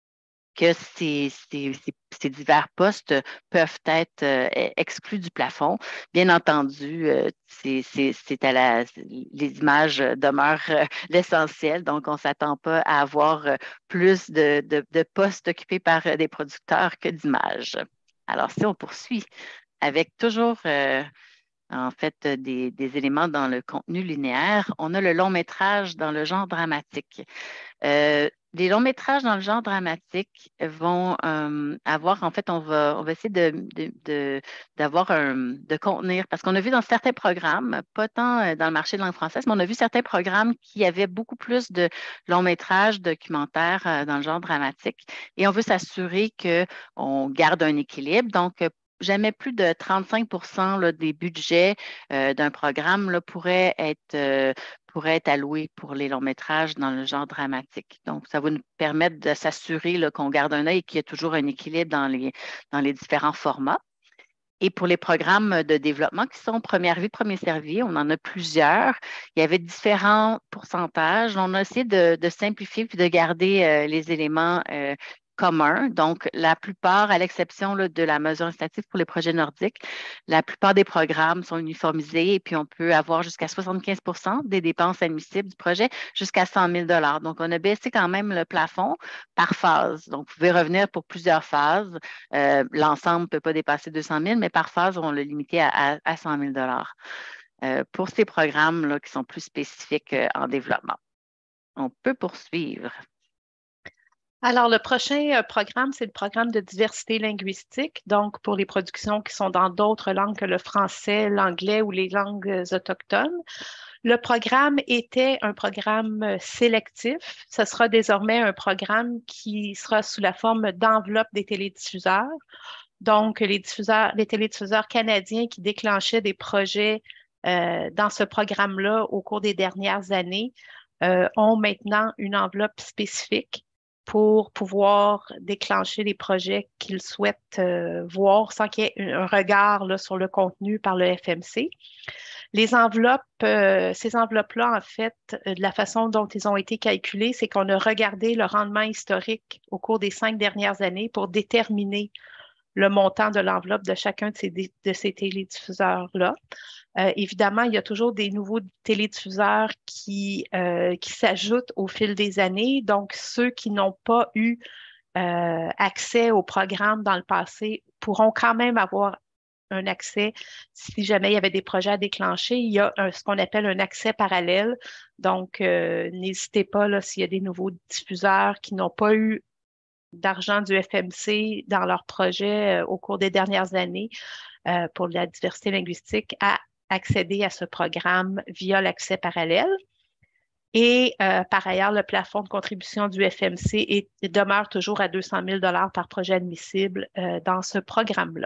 que ces, ces, ces, ces divers postes peuvent être euh, exclus du plafond. Bien entendu, euh, c'est, c'est, c'est à la, les images demeurent euh, l'essentiel, donc on ne s'attend pas à avoir euh, plus de, de, de postes occupés par euh, des producteurs que d'images. Alors, si on poursuit avec toujours euh, en fait des, des éléments dans le contenu linéaire, on a le long métrage dans le genre dramatique. Euh, les longs métrages dans le genre dramatique vont euh, avoir, en fait, on va, on va essayer de, de, de, d'avoir un, de contenir, parce qu'on a vu dans certains programmes, pas tant euh, dans le marché de langue française, mais on a vu certains programmes qui avaient beaucoup plus de longs métrages documentaires euh, dans le genre dramatique. Et on veut s'assurer qu'on garde un équilibre. Donc, jamais plus de trente-cinq pour cent là, des budgets euh, d'un programme là, pourraient être euh, pourrait être alloué pour les longs métrages dans le genre dramatique. Donc, ça va nous permettre de s'assurer là, qu'on garde un œil et qu'il y a toujours un équilibre dans les, dans les différents formats. Et pour les programmes de développement qui sont première vue, premier servi, on en a plusieurs. Il y avait différents pourcentages. On a essayé de, de simplifier puis de garder euh, les éléments euh, commun. Donc, la plupart, à l'exception là, de la mesure incitative pour les projets nordiques, la plupart des programmes sont uniformisés et puis on peut avoir jusqu'à soixante-quinze pour cent des dépenses admissibles du projet jusqu'à cent mille dollars. Donc, on a baissé quand même le plafond par phase. Donc, vous pouvez revenir pour plusieurs phases. Euh, l'ensemble ne peut pas dépasser deux cent mille, mais par phase, on l'a limité à, à, à cent mille dollars euh, pour ces programmes-là qui sont plus spécifiques euh, en développement. On peut poursuivre. Alors, le prochain euh, programme, c'est le programme de diversité linguistique, donc pour les productions qui sont dans d'autres langues que le français, l'anglais ou les langues euh, autochtones. Le programme était un programme euh, sélectif. Ce sera désormais un programme qui sera sous la forme d'enveloppe des télédiffuseurs. Donc, les diffuseurs, les télédiffuseurs canadiens qui déclenchaient des projets euh, dans ce programme-là au cours des dernières années euh, ont maintenant une enveloppe spécifique pour pouvoir déclencher les projets qu'ils souhaitent euh, voir sans qu'il y ait un regard là, sur le contenu par le F M C. Les enveloppes, euh, ces enveloppes-là, en fait, euh, de la façon dont ils ont été calculés, c'est qu'on a regardé le rendement historique au cours des cinq dernières années pour déterminer le montant de l'enveloppe de chacun de ces, de ces télédiffuseurs-là. Euh, évidemment, il y a toujours des nouveaux télédiffuseurs qui, euh, qui s'ajoutent au fil des années. Donc, ceux qui n'ont pas eu euh, accès au programme dans le passé pourront quand même avoir un accès si jamais il y avait des projets à déclencher. Il y a un, ce qu'on appelle un accès parallèle. Donc, euh, n'hésitez pas là, s'il y a des nouveaux diffuseurs qui n'ont pas eu d'argent du F M C dans leur projet euh, au cours des dernières années euh, pour la diversité linguistique à accéder à ce programme via l'accès parallèle. Et euh, par ailleurs, le plafond de contribution du F M C est, demeure toujours à deux cent mille dollars par projet admissible euh, dans ce programme-là.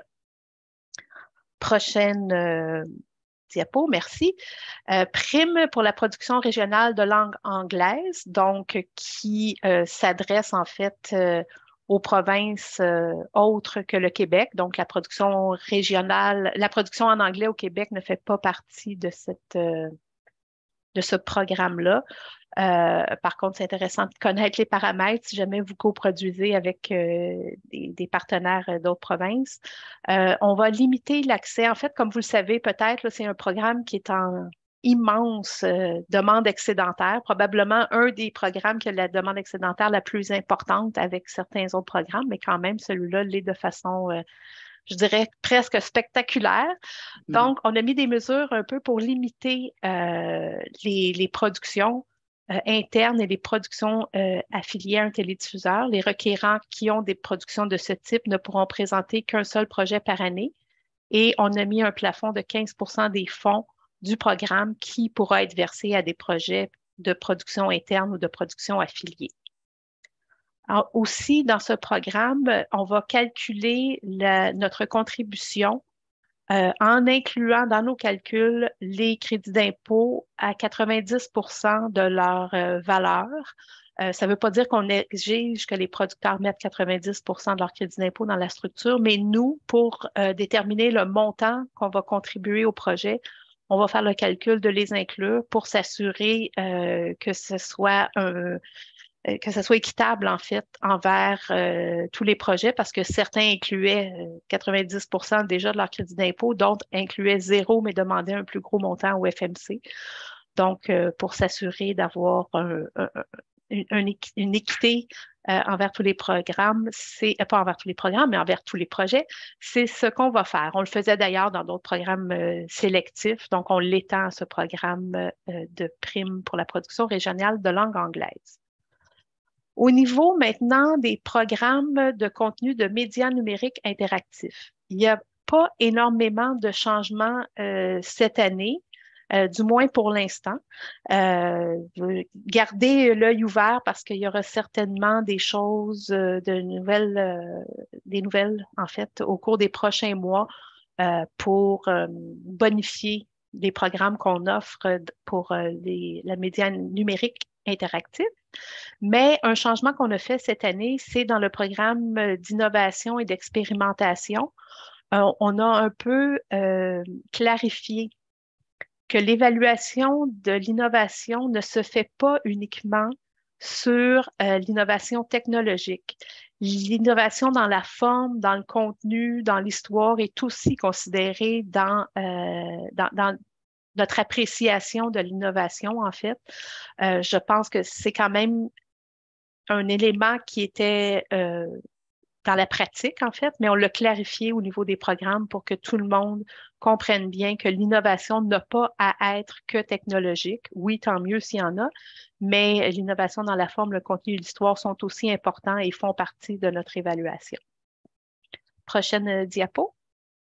Prochaine euh, diapo, merci. Euh, prime pour la production régionale de langue anglaise, donc qui euh, s'adresse en fait euh, aux provinces euh, autres que le Québec. Donc, la production régionale, la production en anglais au Québec ne fait pas partie de cette, euh, de ce programme-là. Euh, par contre, c'est intéressant de connaître les paramètres si jamais vous coproduisez avec euh, des, des partenaires d'autres provinces. Euh, on va limiter l'accès. En fait, comme vous le savez peut-être, c'est un programme qui est en immense euh, demande excédentaire, probablement un des programmes qui a la demande excédentaire la plus importante avec certains autres programmes, mais quand même, celui-là l'est de façon, euh, je dirais, presque spectaculaire. Donc, on a mis des mesures un peu pour limiter euh, les, les productions Euh, internes et les productions euh, affiliées à un télédiffuseur. Les requérants qui ont des productions de ce type ne pourront présenter qu'un seul projet par année et on a mis un plafond de quinze pour cent des fonds du programme qui pourra être versé à des projets de production interne ou de production affiliée. Alors, aussi, dans ce programme, on va calculer la, notre contribution Euh, en incluant dans nos calculs les crédits d'impôt à quatre-vingt-dix pour cent de leur euh, valeur. Euh, ça ne veut pas dire qu'on exige que les producteurs mettent quatre-vingt-dix pour cent de leur crédit d'impôt dans la structure, mais nous, pour euh, déterminer le montant qu'on va contribuer au projet, on va faire le calcul de les inclure pour s'assurer euh, que ce soit un, que ce soit équitable, en fait, envers euh, tous les projets, parce que certains incluaient euh, quatre-vingt-dix pour cent déjà de leur crédit d'impôt, d'autres incluaient zéro, mais demandaient un plus gros montant au F M C. Donc, euh, pour s'assurer d'avoir un, un, une, une équité euh, envers tous les programmes, c'est euh, pas envers tous les programmes, mais envers tous les projets, c'est ce qu'on va faire. On le faisait d'ailleurs dans d'autres programmes euh, sélectifs, donc on l'étend à ce programme euh, de prime pour la production régionale de langue anglaise. Au niveau maintenant des programmes de contenu de médias numériques interactifs, il n'y a pas énormément de changements euh, cette année, euh, du moins pour l'instant. Euh, gardez l'œil ouvert parce qu'il y aura certainement des choses, euh, de nouvelles, euh, des nouvelles en fait au cours des prochains mois euh, pour euh, bonifier les programmes qu'on offre pour euh, les, la média numérique interactive. Mais un changement qu'on a fait cette année, c'est dans le programme d'innovation et d'expérimentation. Euh, on a un peu euh, clarifié que l'évaluation de l'innovation ne se fait pas uniquement sur euh, l'innovation technologique. L'innovation dans la forme, dans le contenu, dans l'histoire est aussi considérée dans, euh, dans, dans notre appréciation de l'innovation, en fait. Euh, je pense que c'est quand même un élément qui était euh, dans la pratique, en fait, mais on l'a clarifié au niveau des programmes pour que tout le monde comprenne bien que l'innovation n'a pas à être que technologique. Oui, tant mieux s'il y en a, mais l'innovation dans la forme, le contenu et l'histoire sont aussi importants et font partie de notre évaluation. Prochaine euh, diapo.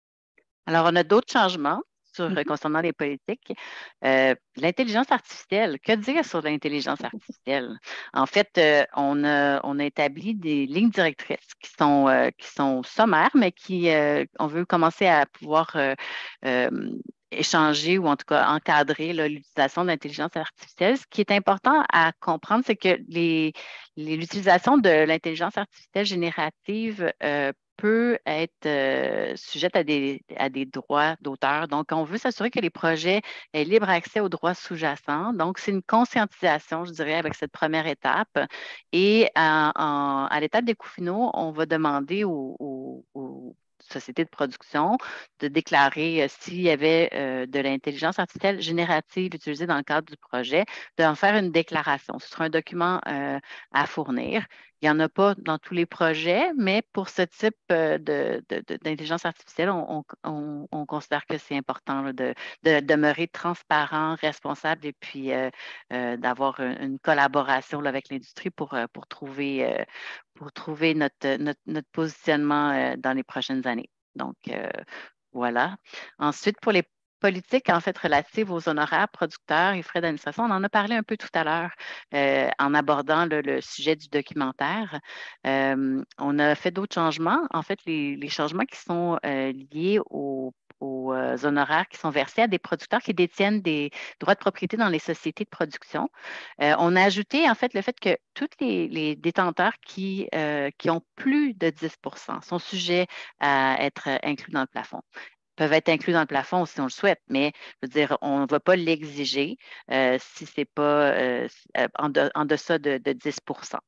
Alors, on a d'autres changements sur, Mm-hmm. concernant les politiques. Euh, l'intelligence artificielle, que dire sur l'intelligence artificielle? En fait, euh, on, a, on a établi des lignes directrices qui sont, euh, qui sont sommaires, mais qui, euh, on veut commencer à pouvoir euh, euh, échanger ou en tout cas encadrer l'utilisation de l'intelligence artificielle. Ce qui est important à comprendre, c'est que les, les, l'utilisation de l'intelligence artificielle générative euh, peut être euh, sujette à des, à des droits d'auteur. Donc, on veut s'assurer que les projets aient libre accès aux droits sous-jacents. Donc, c'est une conscientisation, je dirais, avec cette première étape. Et à, en, à l'étape des coûts finaux, on va demander aux, aux, aux sociétés de production de déclarer euh, s'il y avait euh, de l'intelligence artificielle générative utilisée dans le cadre du projet, d'en faire une déclaration. Ce sera un document euh, à fournir. Il n'y en a pas dans tous les projets, mais pour ce type euh, de, de, de, d'intelligence artificielle, on, on, on considère que c'est important là, de, de demeurer transparent, responsable et puis euh, euh, d'avoir une, une collaboration là, avec l'industrie pour, pour trouver, euh, pour trouver notre, notre, notre positionnement euh, dans les prochaines années. Donc, euh, voilà. Ensuite, pour les politiques, en fait, relatives aux honoraires producteurs et frais d'administration, on en a parlé un peu tout à l'heure euh, en abordant le, le sujet du documentaire. Euh, on a fait d'autres changements. En fait, les, les changements qui sont euh, liés aux aux euh, honoraires qui sont versés à des producteurs qui détiennent des droits de propriété dans les sociétés de production. Euh, on a ajouté en fait le fait que tous les, les détenteurs qui, euh, qui ont plus de dix pour cent sont sujets à être inclus dans le plafond. Peuvent être inclus dans le plafond si on le souhaite, mais je veux dire, on ne va pas l'exiger euh, si ce n'est pas euh, en, de, en deçà de, de dix pour cent.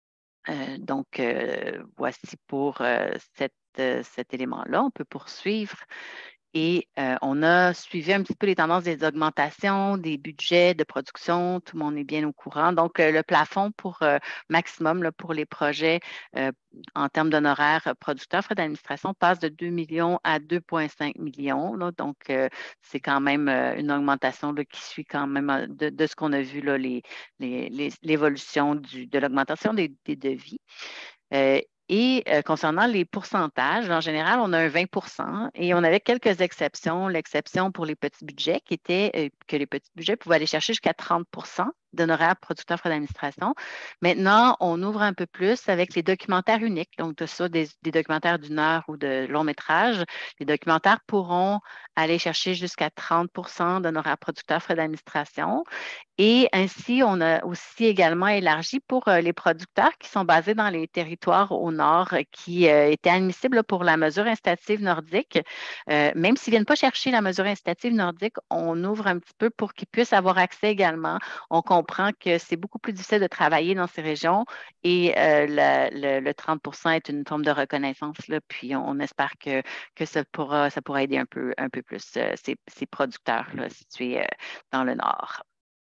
Euh, donc, euh, voici pour euh, cette, euh, cet élément-là. On peut poursuivre. Et euh, on a suivi un petit peu les tendances des augmentations, des budgets de production. Tout le monde est bien au courant. Donc, euh, le plafond pour euh, maximum là, pour les projets euh, en termes d'honoraires producteurs, frais d'administration, passe de deux millions à deux virgule cinq millions. Là. Donc, euh, c'est quand même euh, une augmentation là, qui suit quand même de, de ce qu'on a vu, là, les, les, les, l'évolution du, de l'augmentation des, des devis. Euh, Et euh, concernant les pourcentages, en général, on a un vingt pour cent et on avait quelques exceptions. L'exception pour les petits budgets qui était euh, que les petits budgets pouvaient aller chercher jusqu'à trente pour cent d'honoraires producteurs frais d'administration. Maintenant, on ouvre un peu plus avec les documentaires uniques. Donc, de ça, des, des documentaires d'une heure ou de long métrage. Les documentaires pourront aller chercher jusqu'à trente pour cent d'honoraires producteurs frais d'administration. Et ainsi, on a aussi également élargi pour euh, les producteurs qui sont basés dans les territoires au nord euh, qui euh, étaient admissibles là, pour la mesure incitative nordique. Euh, même s'ils ne viennent pas chercher la mesure incitative nordique, on ouvre un petit peu pour qu'ils puissent avoir accès également. On comprend que c'est beaucoup plus difficile de travailler dans ces régions et euh, le, le, le trente pour cent est une forme de reconnaissance. Là, puis on, on espère que, que ça, pourra, ça pourra aider un peu, un peu plus euh, ces, ces producteurs là, situés euh, dans le nord.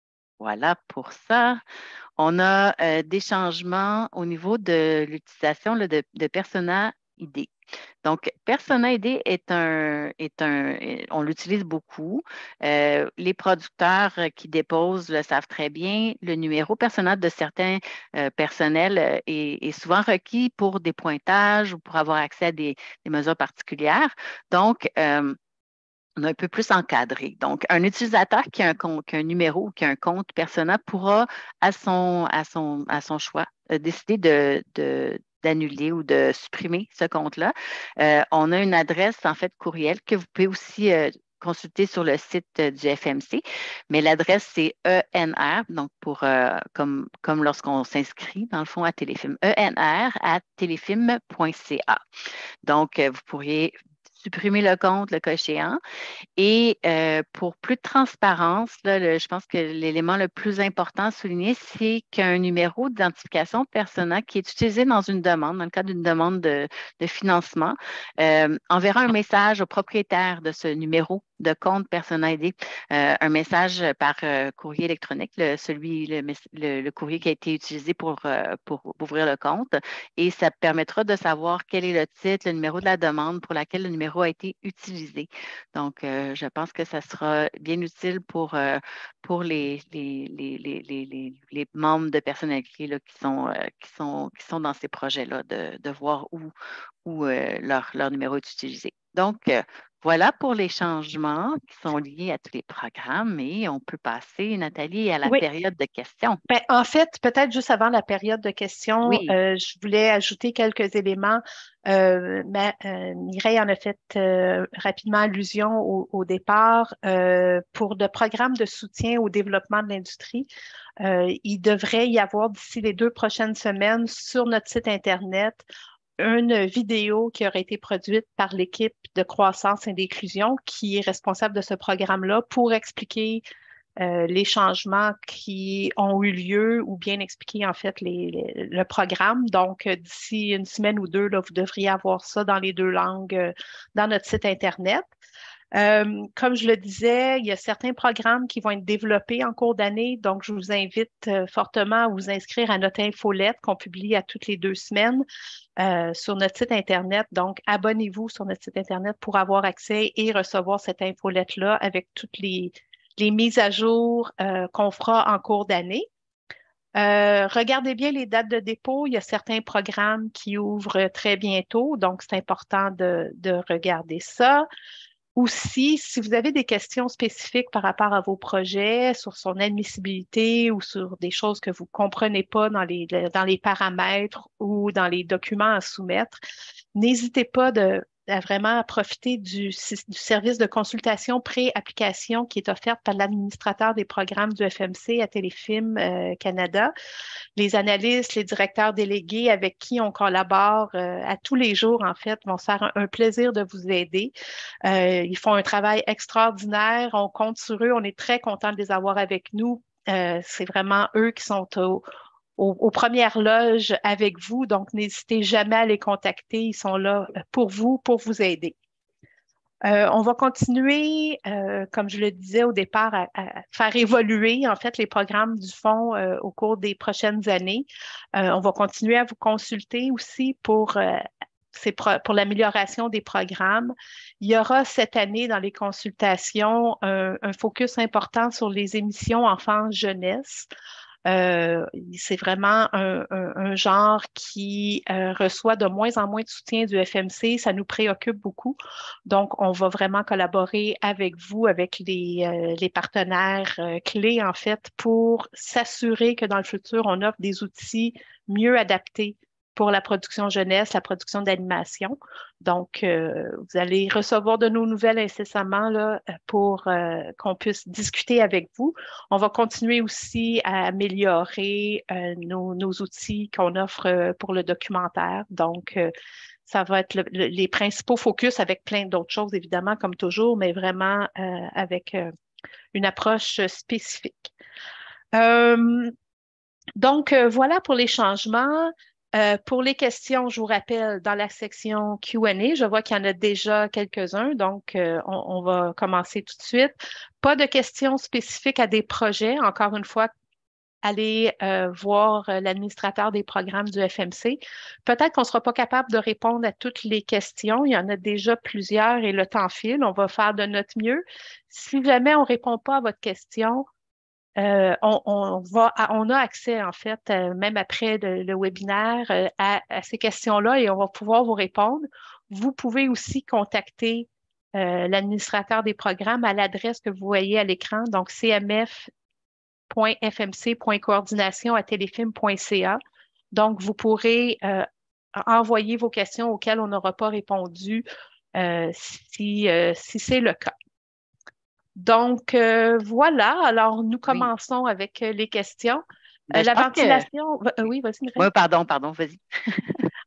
Voilà pour ça. On a euh, des changements au niveau de l'utilisation là, de, de Persona I D. Donc, Persona I D est un, est un on l'utilise beaucoup. Euh, les producteurs qui déposent le savent très bien. Le numéro personnel de certains euh, personnels est, est souvent requis pour des pointages ou pour avoir accès à des, des mesures particulières. Donc, euh, on a un peu plus encadré. Donc, un utilisateur qui a un, compte, qui a un numéro ou qui a un compte personnel pourra, à son, à son, à son choix, euh, décider de, de, d'annuler ou de supprimer ce compte-là. Euh, on a une adresse, en fait, courriel que vous pouvez aussi euh, consulter sur le site euh, du F M C, mais l'adresse, c'est E N R, donc pour, euh, comme, comme lorsqu'on s'inscrit, dans le fond, à Téléfilm, E N R à téléfilm point C A. Donc, euh, vous pourriez supprimer le compte, le cas échéant. Et euh, pour plus de transparence, là, le- je pense que l'élément le plus important à souligner, c'est qu'un numéro d'identification personnelle qui est utilisé dans une demande, dans le cadre d'une demande de, de financement, euh, enverra un message au propriétaire de ce numéro de compte personnel I D, euh, un message par euh, courrier électronique, le, celui, le, le, le courrier qui a été utilisé pour, euh, pour ouvrir le compte, et ça permettra de savoir quel est le titre, le numéro de la demande pour laquelle le numéro a été utilisé. Donc, euh, je pense que ça sera bien utile pour, euh, pour les, les, les, les, les, les membres de personnel clé là, qui, sont, euh, qui, sont, qui sont dans ces projets-là, de, de voir où, où euh, leur, leur numéro est utilisé. Donc, euh, voilà pour les changements qui sont liés à tous les programmes et on peut passer, Nathalie, à la Oui. période de questions. Ben, en fait, peut-être juste avant la période de questions, Oui. euh, je voulais ajouter quelques éléments. Euh, mais, euh, Mireille en a fait euh, rapidement allusion au, au départ. Euh, pour le programme de soutien au développement de l'industrie, euh, il devrait y avoir d'ici les deux prochaines semaines sur notre site Internet une vidéo qui aurait été produite par l'équipe de croissance et d'inclusion qui est responsable de ce programme-là pour expliquer euh, les changements qui ont eu lieu ou bien expliquer en fait les, les- le programme. Donc, euh, d'ici une semaine ou deux, là, vous devriez avoir ça dans les deux langues euh, dans notre site Internet. Euh, comme je le disais, il y a certains programmes qui vont être développés en cours d'année, donc je vous invite euh, fortement à vous inscrire à notre infolette qu'on publie à toutes les deux semaines euh, sur notre site Internet. Donc, abonnez-vous sur notre site Internet pour avoir accès et recevoir cette infolette-là avec toutes les, les mises à jour euh, qu'on fera en cours d'année. Euh, regardez bien les dates de dépôt. Il y a certains programmes qui ouvrent très bientôt, donc c'est important de, de regarder ça. Aussi, si vous avez des questions spécifiques par rapport à vos projets, sur son admissibilité ou sur des choses que vous ne comprenez pas dans les, dans les paramètres ou dans les documents à soumettre, n'hésitez pas de, à vraiment profiter du, du service de consultation pré-application qui est offert par l'administrateur des programmes du F M C à Téléfilm euh, Canada. Les analystes, les directeurs délégués avec qui on collabore euh, à tous les jours, en fait, vont se faire un, un plaisir de vous aider. Euh, ils font un travail extraordinaire. On compte sur eux. On est très content de les avoir avec nous. Euh, c'est vraiment eux qui sont au, au- aux premières loges avec vous. Donc, n'hésitez jamais à les contacter. Ils sont là pour vous, pour vous aider. Euh, on va continuer, euh, comme je le disais au départ, à, à faire évoluer en fait les programmes du fonds euh, au cours des prochaines années. Euh, on va continuer à vous consulter aussi pour, euh, ces pro- pour l'amélioration des programmes. Il y aura cette année dans les consultations un, un focus important sur les émissions enfants-jeunesse. Euh, c'est vraiment un, un- un genre qui euh, reçoit de moins en moins de soutien du F M C. Ça nous préoccupe beaucoup. Donc, on va vraiment collaborer avec vous, avec les, euh, les partenaires euh, clés, en fait, pour s'assurer que dans le futur, on offre des outils mieux adaptés pour la production jeunesse, la production d'animation. Donc, euh, vous allez recevoir de nos nouvelles incessamment là, pour euh, qu'on puisse discuter avec vous. On va continuer aussi à améliorer euh, nos, nos outils qu'on offre euh, pour le documentaire. Donc, euh, ça va être le- le- les principaux focus avec plein d'autres choses, évidemment, comme toujours, mais vraiment euh, avec euh, une approche spécifique. Euh, donc, euh, voilà pour les changements. Euh, pour les questions, je vous rappelle, dans la section Q and A, je vois qu'il y en a déjà quelques-uns, donc euh, on, on va commencer tout de suite. Pas de questions spécifiques à des projets. Encore une fois, allez euh, voir euh, l'administrateur des programmes du F M C. Peut-être qu'on ne sera pas capable de répondre à toutes les questions. Il y en a déjà plusieurs et le temps file. On va faire de notre mieux. Si jamais on ne répond pas à votre question, euh, on, on va, on a accès, en fait, euh, même après le, le webinaire, euh, à, à ces questions-là et on va pouvoir vous répondre. Vous pouvez aussi contacter euh, l'administrateur des programmes à l'adresse que vous voyez à l'écran, donc c m f point f m c point coordination à téléfilm point c a. Donc, vous pourrez euh, envoyer vos questions auxquelles on n'aura pas répondu euh, si, euh, si c'est le cas. Donc, euh, voilà. Alors, nous Oui. commençons avec euh, les questions. Ben, Euh, je la pense que. ventilation, euh, oui, vas-y, Mireille. Oui, pardon, pardon, vas-y.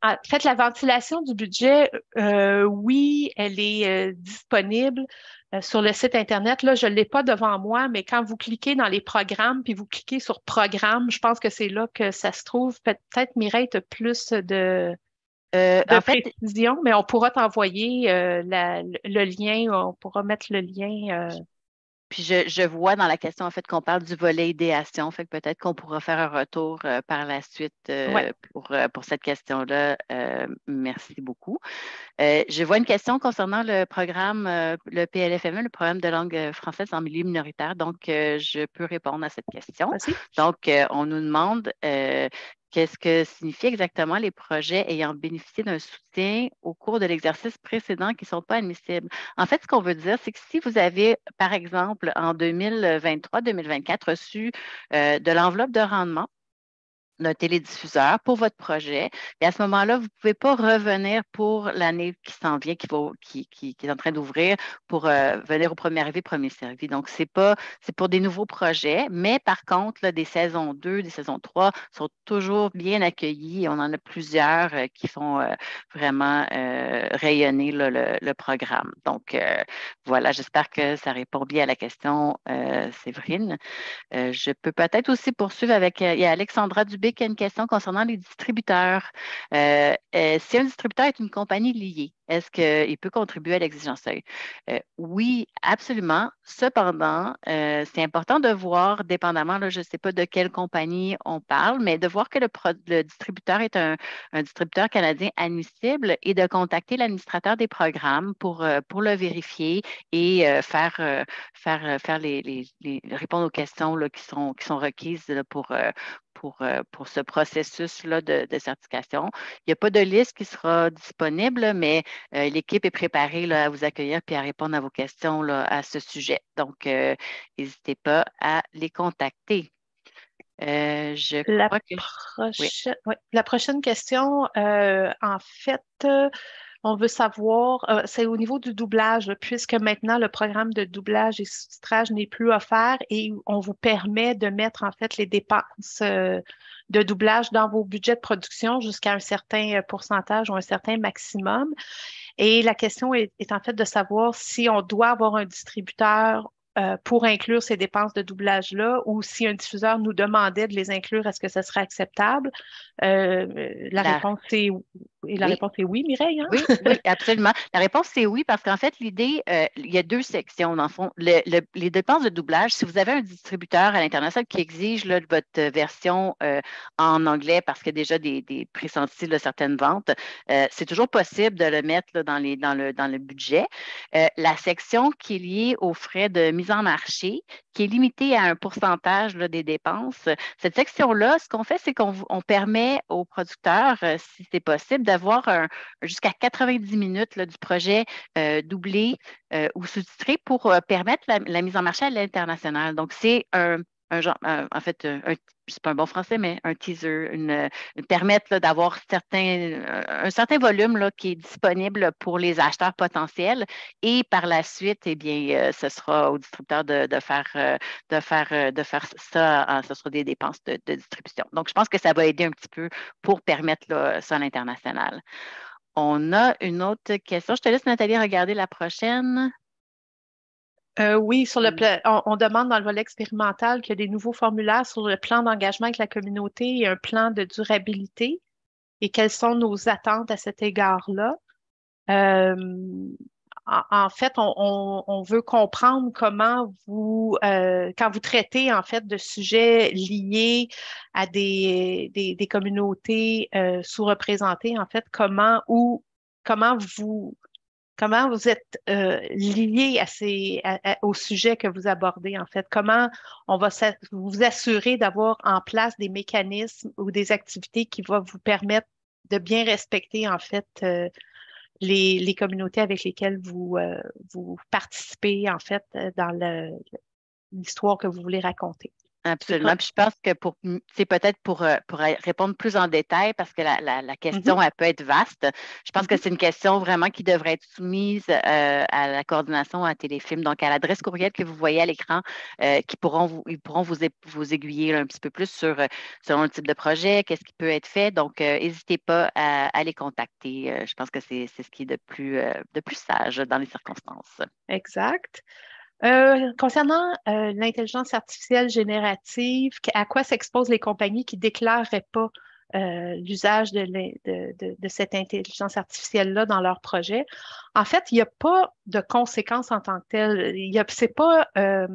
En fait, la ventilation du budget, euh, oui, elle est euh, disponible euh, sur le site Internet. Là, je ne l'ai pas devant moi, mais quand vous cliquez dans les programmes, puis vous cliquez sur Programme, je pense que c'est là que ça se trouve. Peut-être, Mireille, tu as plus de, Euh, de en fait, précision, mais on pourra t'envoyer euh, la- le lien, on pourra mettre le lien. euh, puis je, je vois dans la question en fait qu'on parle du volet idéation, fait que peut-être qu'on pourra faire un retour euh, par la suite ouais. euh, pour, euh, pour cette question-là. Euh, merci beaucoup. Euh, je vois une question concernant le programme, euh, le P L F M E, le programme de langue euh, française en milieu minoritaire. Donc, euh, je peux répondre à cette question. Vas-y. Donc, euh, on nous demande euh, qu'est-ce que signifient exactement les projets ayant bénéficié d'un soutien au cours de l'exercice précédent qui ne sont pas admissibles. En fait, ce qu'on veut dire, c'est que si vous avez, par exemple, en deux mille vingt-trois deux mille vingt-quatre, reçu euh, de l'enveloppe de rendement, d'un télédiffuseur pour votre projet. Et à ce moment-là, vous ne pouvez pas revenir pour l'année qui s'en vient, qui, va, qui, qui, qui est en train d'ouvrir, pour euh, venir au premier arrivé, premier servi. Donc, c'est pas, c'est pour des nouveaux projets, mais par contre, là, des saisons deux, des saisons trois sont toujours bien accueillis. On en a plusieurs euh, qui font euh, vraiment euh, rayonner là, le, le programme. Donc, euh, voilà, j'espère que ça répond bien à la question, euh, Séverine. Euh, je peux peut-être aussi poursuivre avec, euh, il y a Alexandra Dubé qui a une question concernant les distributeurs. Euh, euh, si un distributeur est une compagnie liée, est-ce qu'il peut contribuer à l'exigence seuil? Euh, oui, absolument. Cependant, euh, c'est important de voir, dépendamment, là, je ne sais pas de quelle compagnie on parle, mais de voir que le, pro- le distributeur est un, un distributeur canadien admissible et de contacter l'administrateur des programmes pour, euh, pour le vérifier et euh, faire, euh, faire, euh, faire les, les- les- répondre aux questions là, qui sont, qui sont requises là, pour, euh, pour, euh, pour ce processus-là de, de certification. Il n'y a pas de liste qui sera disponible, mais euh, l'équipe est préparée là, à vous accueillir et à répondre à vos questions là, à ce sujet. Donc, euh, n'hésitez pas à les contacter. Euh, je La crois que... Oui. prochaine, ouais, la prochaine question, euh, en fait, euh, on veut savoir, euh, c'est au niveau du doublage, là, puisque maintenant le programme de doublage et sous-titrage n'est plus offert et on vous permet de mettre en fait les dépenses euh, de doublage dans vos budgets de production jusqu'à un certain euh, pourcentage ou un certain maximum. Et la question est, est en fait de savoir si on doit avoir un distributeur euh, pour inclure ces dépenses de doublage-là ou si un diffuseur nous demandait de les inclure, est-ce que ça serait acceptable? Euh, la La... réponse est, et la Oui. réponse est oui, Mireille, hein? Oui, oui, absolument. La réponse, c'est oui, parce qu'en fait, l'idée, euh, il y a deux sections, dans le fond. Le- le- les dépenses de doublage, si vous avez un distributeur à l'international qui exige là, votre version euh, en anglais parce qu'il y a déjà des, des pressentis de certaines ventes, euh, c'est toujours possible de le mettre là, dans, les, dans, le, dans le budget. Euh, la section qui est liée aux frais de mise en marché, qui est limitée à un pourcentage là, des dépenses, cette section-là, ce qu'on fait, c'est qu'on on permet aux producteurs, euh, si c'est possible, d'avoir un jusqu'à quatre-vingt-dix minutes là, du projet euh, doublé euh, ou sous-titré pour euh, permettre la, la mise en marché à l'international. Donc, c'est un, un genre, un- en fait, un, un- c'est pas un bon français, mais un teaser, une, une permettre là, d'avoir certains, un certain volume là, qui est disponible pour les acheteurs potentiels. Et par la suite, eh bien, euh, ce sera au distributeur de, de faire, euh, de faire, euh, de faire ça. En- ce sera des dépenses de, de distribution. Donc, je pense que ça va aider un petit peu pour permettre là, ça à l'international. On a une autre question. Je te laisse, Nathalie, regarder la prochaine. Euh, oui, sur le pla- on, on demande dans le volet expérimental qu'il y a des nouveaux formulaires sur le plan d'engagement avec la communauté et un plan de durabilité et quelles sont nos attentes à cet égard-là. Euh, en, en fait, on, on- on veut comprendre comment vous, euh, quand vous traitez en fait de sujets liés à des, des, des communautés euh, sous-représentées, en fait, comment ou comment vous comment vous êtes euh, lié à ces, à- à- au sujet que vous abordez, en fait? Comment on va s'a- vous assurer d'avoir en place des mécanismes ou des activités qui vont vous permettre de bien respecter, en fait, euh, les, les communautés avec lesquelles vous, euh, vous participez, en fait, euh, dans le- l'histoire que vous voulez raconter. Absolument. Puis je pense que pour, c'est peut-être pour, euh, pour répondre plus en détail, parce que la, la, la question, mm-hmm. elle peut être vaste. Je pense mm-hmm. que c'est une question vraiment qui devrait être soumise euh, à la coordination à Téléfilm, donc à l'adresse courriel que vous voyez à l'écran, euh, qui pourront vous, ils pourront vous, vous aiguiller là, un petit peu plus sur euh, selon le type de projet, qu'est-ce qui peut être fait. Donc, euh, n'hésitez pas à, à les contacter. Euh, je pense que c'est, c'est ce qui est de plus, euh, de plus sage dans les circonstances. Exact. Euh, concernant euh, l'intelligence artificielle générative, à quoi s'exposent les compagnies qui ne déclareraient pas euh, l'usage de, de, de, de cette intelligence artificielle-là dans leur projet? En fait, il n'y a pas de conséquences en tant que telles. Il y a, c'est pas, euh,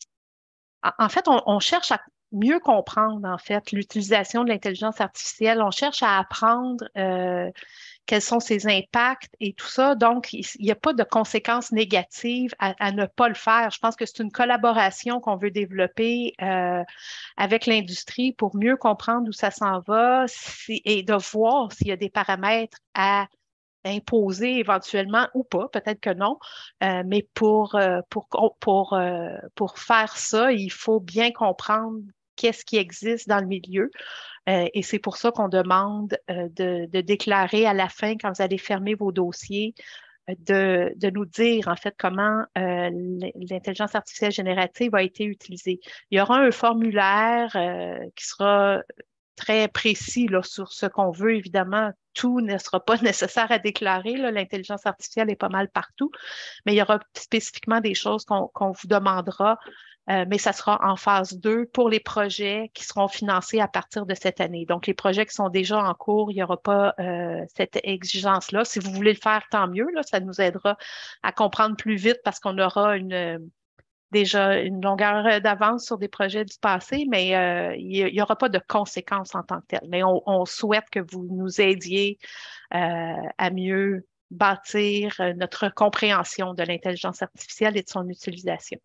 en fait, on, on cherche à mieux comprendre, en fait, l'utilisation de l'intelligence artificielle. On cherche à apprendre euh, quels sont ses impacts et tout ça. Donc, il n'y a pas de conséquences négatives à, à ne pas le faire. Je pense que c'est une collaboration qu'on veut développer euh, avec l'industrie pour mieux comprendre où ça s'en va si, et de voir s'il y a des paramètres à imposer éventuellement ou pas, peut-être que non, euh, mais pour, euh, pour, pour, euh, pour faire ça, il faut bien comprendre qu'est-ce qui existe dans le milieu. Euh, et c'est pour ça qu'on demande euh, de, de déclarer à la fin, quand vous allez fermer vos dossiers, de, de nous dire en fait comment euh, l'intelligence artificielle générative a été utilisée. Il y aura un formulaire euh, qui sera très précis là, sur ce qu'on veut. Évidemment, tout ne sera pas nécessaire à déclarer. Là. L'intelligence artificielle est pas mal partout, mais il y aura spécifiquement des choses qu'on qu'on vous demandera, euh, mais ça sera en phase deux pour les projets qui seront financés à partir de cette année. Donc, les projets qui sont déjà en cours, il n'y aura pas euh, cette exigence-là. Si vous voulez le faire, tant mieux. Là, ça nous aidera à comprendre plus vite parce qu'on aura une déjà une longueur d'avance sur des projets du passé, mais euh, il n'y aura pas de conséquences en tant que telles. Mais on, on souhaite que vous nous aidiez euh, à mieux bâtir notre compréhension de l'intelligence artificielle et de son utilisation.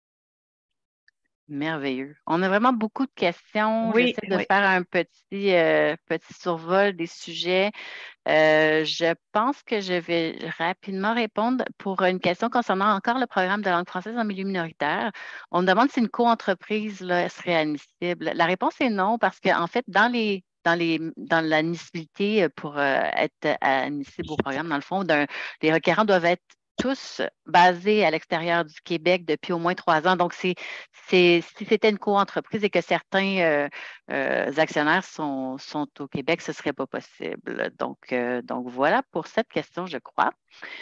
Merveilleux. On a vraiment beaucoup de questions. Oui, J'essaie de oui. faire un petit, euh, petit survol des sujets. Euh, je pense que je vais rapidement répondre pour une question concernant encore le programme de langue française en milieu minoritaire. On me demande si une co-entreprise là, serait admissible. La réponse est non, parce qu'en fait, dans les dans les dans l'admissibilité pour euh, être admissible au programme, dans le fond, d'un, les requérants doivent être tous basés à l'extérieur du Québec depuis au moins trois ans. Donc, c'est, c'est, si c'était une co-entreprise et que certains euh, euh, actionnaires sont, sont au Québec, ce ne serait pas possible. Donc, euh, donc, voilà pour cette question, je crois.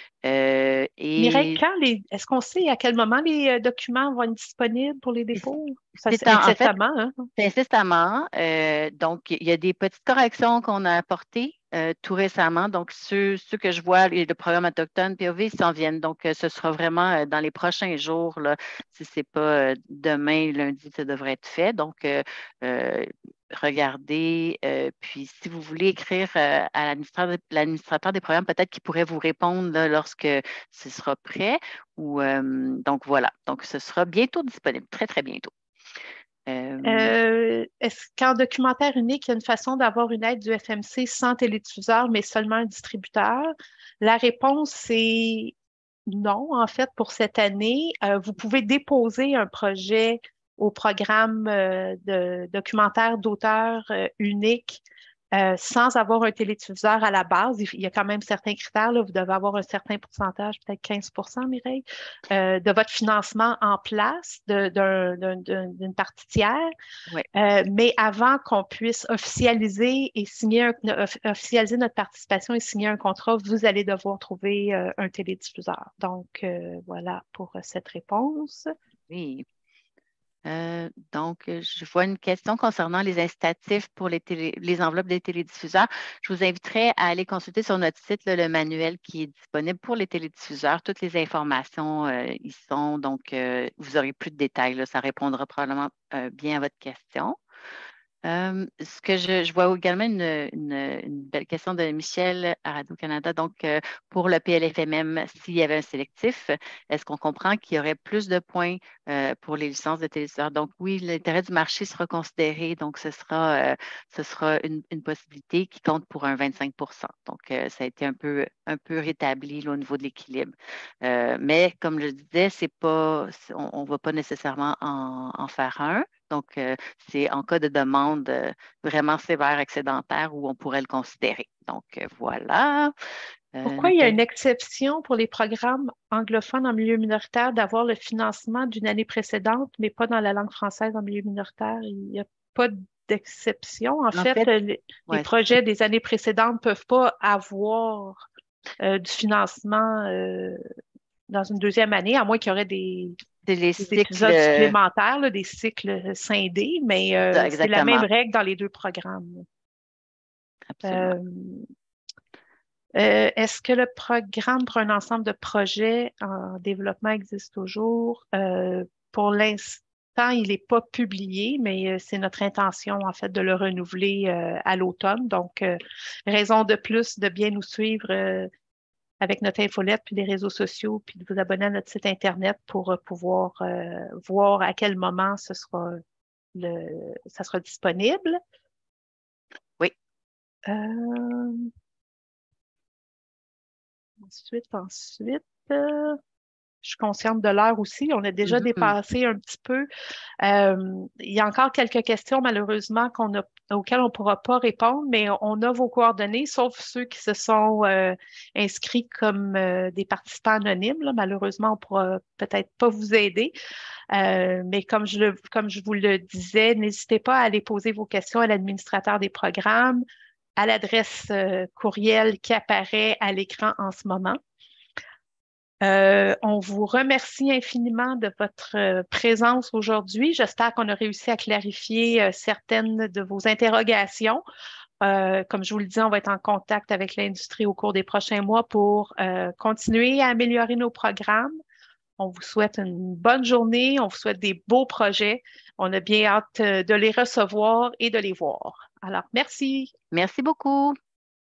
Euh, et... Mireille, quand les... est-ce qu'on sait à quel moment les documents vont être disponibles pour les dépôts? Ça, c'est incessamment. En fait, hein? C'est incessamment. Euh, donc, il y a des petites corrections qu'on a apportées euh, tout récemment. Donc, ceux, ceux que je vois, le programme autochtone P O V, ils s'en viennent. Donc, euh, ce sera vraiment euh, dans les prochains jours. Là, si ce n'est pas euh, demain, lundi, ça devrait être fait. Donc, euh, euh, regardez. Euh, puis, si vous voulez écrire euh, à l'administrateur, l'administrateur des programmes, peut-être qu'il pourrait vous répondre là, lorsque ce sera prêt. Ou, euh, donc, voilà. Donc, ce sera bientôt disponible, très, très bientôt. Euh... Euh, est-ce qu'en documentaire unique, il y a une façon d'avoir une aide du F M C sans télédiffuseur, mais seulement un distributeur? La réponse, c'est non, en fait, pour cette année. Euh, vous pouvez déposer un projet au programme euh, de documentaire d'auteur euh, unique euh, sans avoir un télédiffuseur à la base. Il y a quand même certains critères. Là. Vous devez avoir un certain pourcentage, peut-être quinze pour cent, Mireille, euh, de votre financement en place de, d'un, d'un, d'une partie tiers. Oui. Euh, mais avant qu'on puisse officialiser et signer un, officialiser notre participation et signer un contrat, vous allez devoir trouver euh, un télédiffuseur. Donc, euh, voilà pour cette réponse. Oui. Euh, donc, je vois une question concernant les incitatifs pour les, télé, les enveloppes des télédiffuseurs. Je vous inviterai à aller consulter sur notre site là, le manuel qui est disponible pour les télédiffuseurs. Toutes les informations euh, y sont, donc euh, vous aurez plus de détails. Là. Ça répondra probablement euh, bien à votre question. Euh, ce que je, je vois également une, une, une belle question de Michel à Radio-Canada. Donc, euh, pour le P L F M M, s'il y avait un sélectif, est-ce qu'on comprend qu'il y aurait plus de points euh, pour les licences de téléviseurs? Donc, oui, l'intérêt du marché sera considéré. Donc, ce sera, euh, ce sera une, une possibilité qui compte pour un vingt-cinq pour cent. Donc, euh, ça a été un peu, un peu rétabli là, au niveau de l'équilibre. Euh, mais, comme je disais, c'est pas, on ne va pas nécessairement en, en faire un. Donc, euh, c'est en cas de demande euh, vraiment sévère excédentaire où on pourrait le considérer. Donc, euh, voilà. Euh, Pourquoi il y a une Nathalie? exception pour les programmes anglophones en milieu minoritaire d'avoir le financement d'une année précédente, mais pas dans la langue française en milieu minoritaire? Il n'y a pas d'exception. En En fait, fait, les, les ouais, projets des années précédentes ne peuvent pas avoir euh, du financement euh, dans une deuxième année, à moins qu'il y aurait des, c'est les des cycles, épisodes euh, supplémentaires, là, des cycles scindés, mais ça, euh, c'est la même exactement, règle dans les deux programmes. absolument. Euh, Euh, est-ce que le programme pour un ensemble de projets en développement existe toujours? Euh, pour l'instant, il n'est pas publié, mais euh, c'est notre intention, en fait, de le renouveler euh, à l'automne. Donc, euh, raison de plus de bien nous suivre euh, avec notre infolette, puis les réseaux sociaux, puis de vous abonner à notre site Internet pour euh, pouvoir euh, voir à quel moment ce sera le, ça sera disponible. Oui. Euh, ensuite, ensuite, euh, je suis consciente de l'heure aussi. On a déjà Mhm. dépassé un petit peu. Euh, il y a encore quelques questions, malheureusement, qu'on a, auxquelles on ne pourra pas répondre, mais on a vos coordonnées, sauf ceux qui se sont euh, inscrits comme euh, des participants anonymes. Là. Malheureusement, on ne pourra peut-être pas vous aider. Euh, mais comme je, le, comme je vous le disais, n'hésitez pas à aller poser vos questions à l'administrateur des programmes, à l'adresse euh, courriel qui apparaît à l'écran en ce moment. Euh, on vous remercie infiniment de votre euh, présence aujourd'hui. J'espère qu'on a réussi à clarifier euh, certaines de vos interrogations. Euh, comme je vous le dis, on va être en contact avec l'industrie au cours des prochains mois pour euh, continuer à améliorer nos programmes. On vous souhaite une bonne journée. On vous souhaite des beaux projets. On a bien hâte euh, de les recevoir et de les voir. Alors, merci. Merci beaucoup.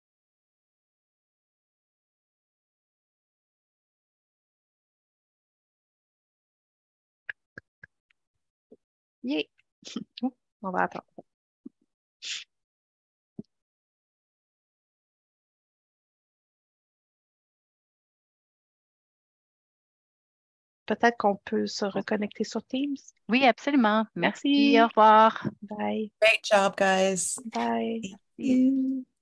Yeah. On va attendre. Peut-être qu'on peut se reconnecter sur Teams. Oui, absolument. Merci. Au Merci. revoir. Bye. Great job, guys. Bye. Thank you.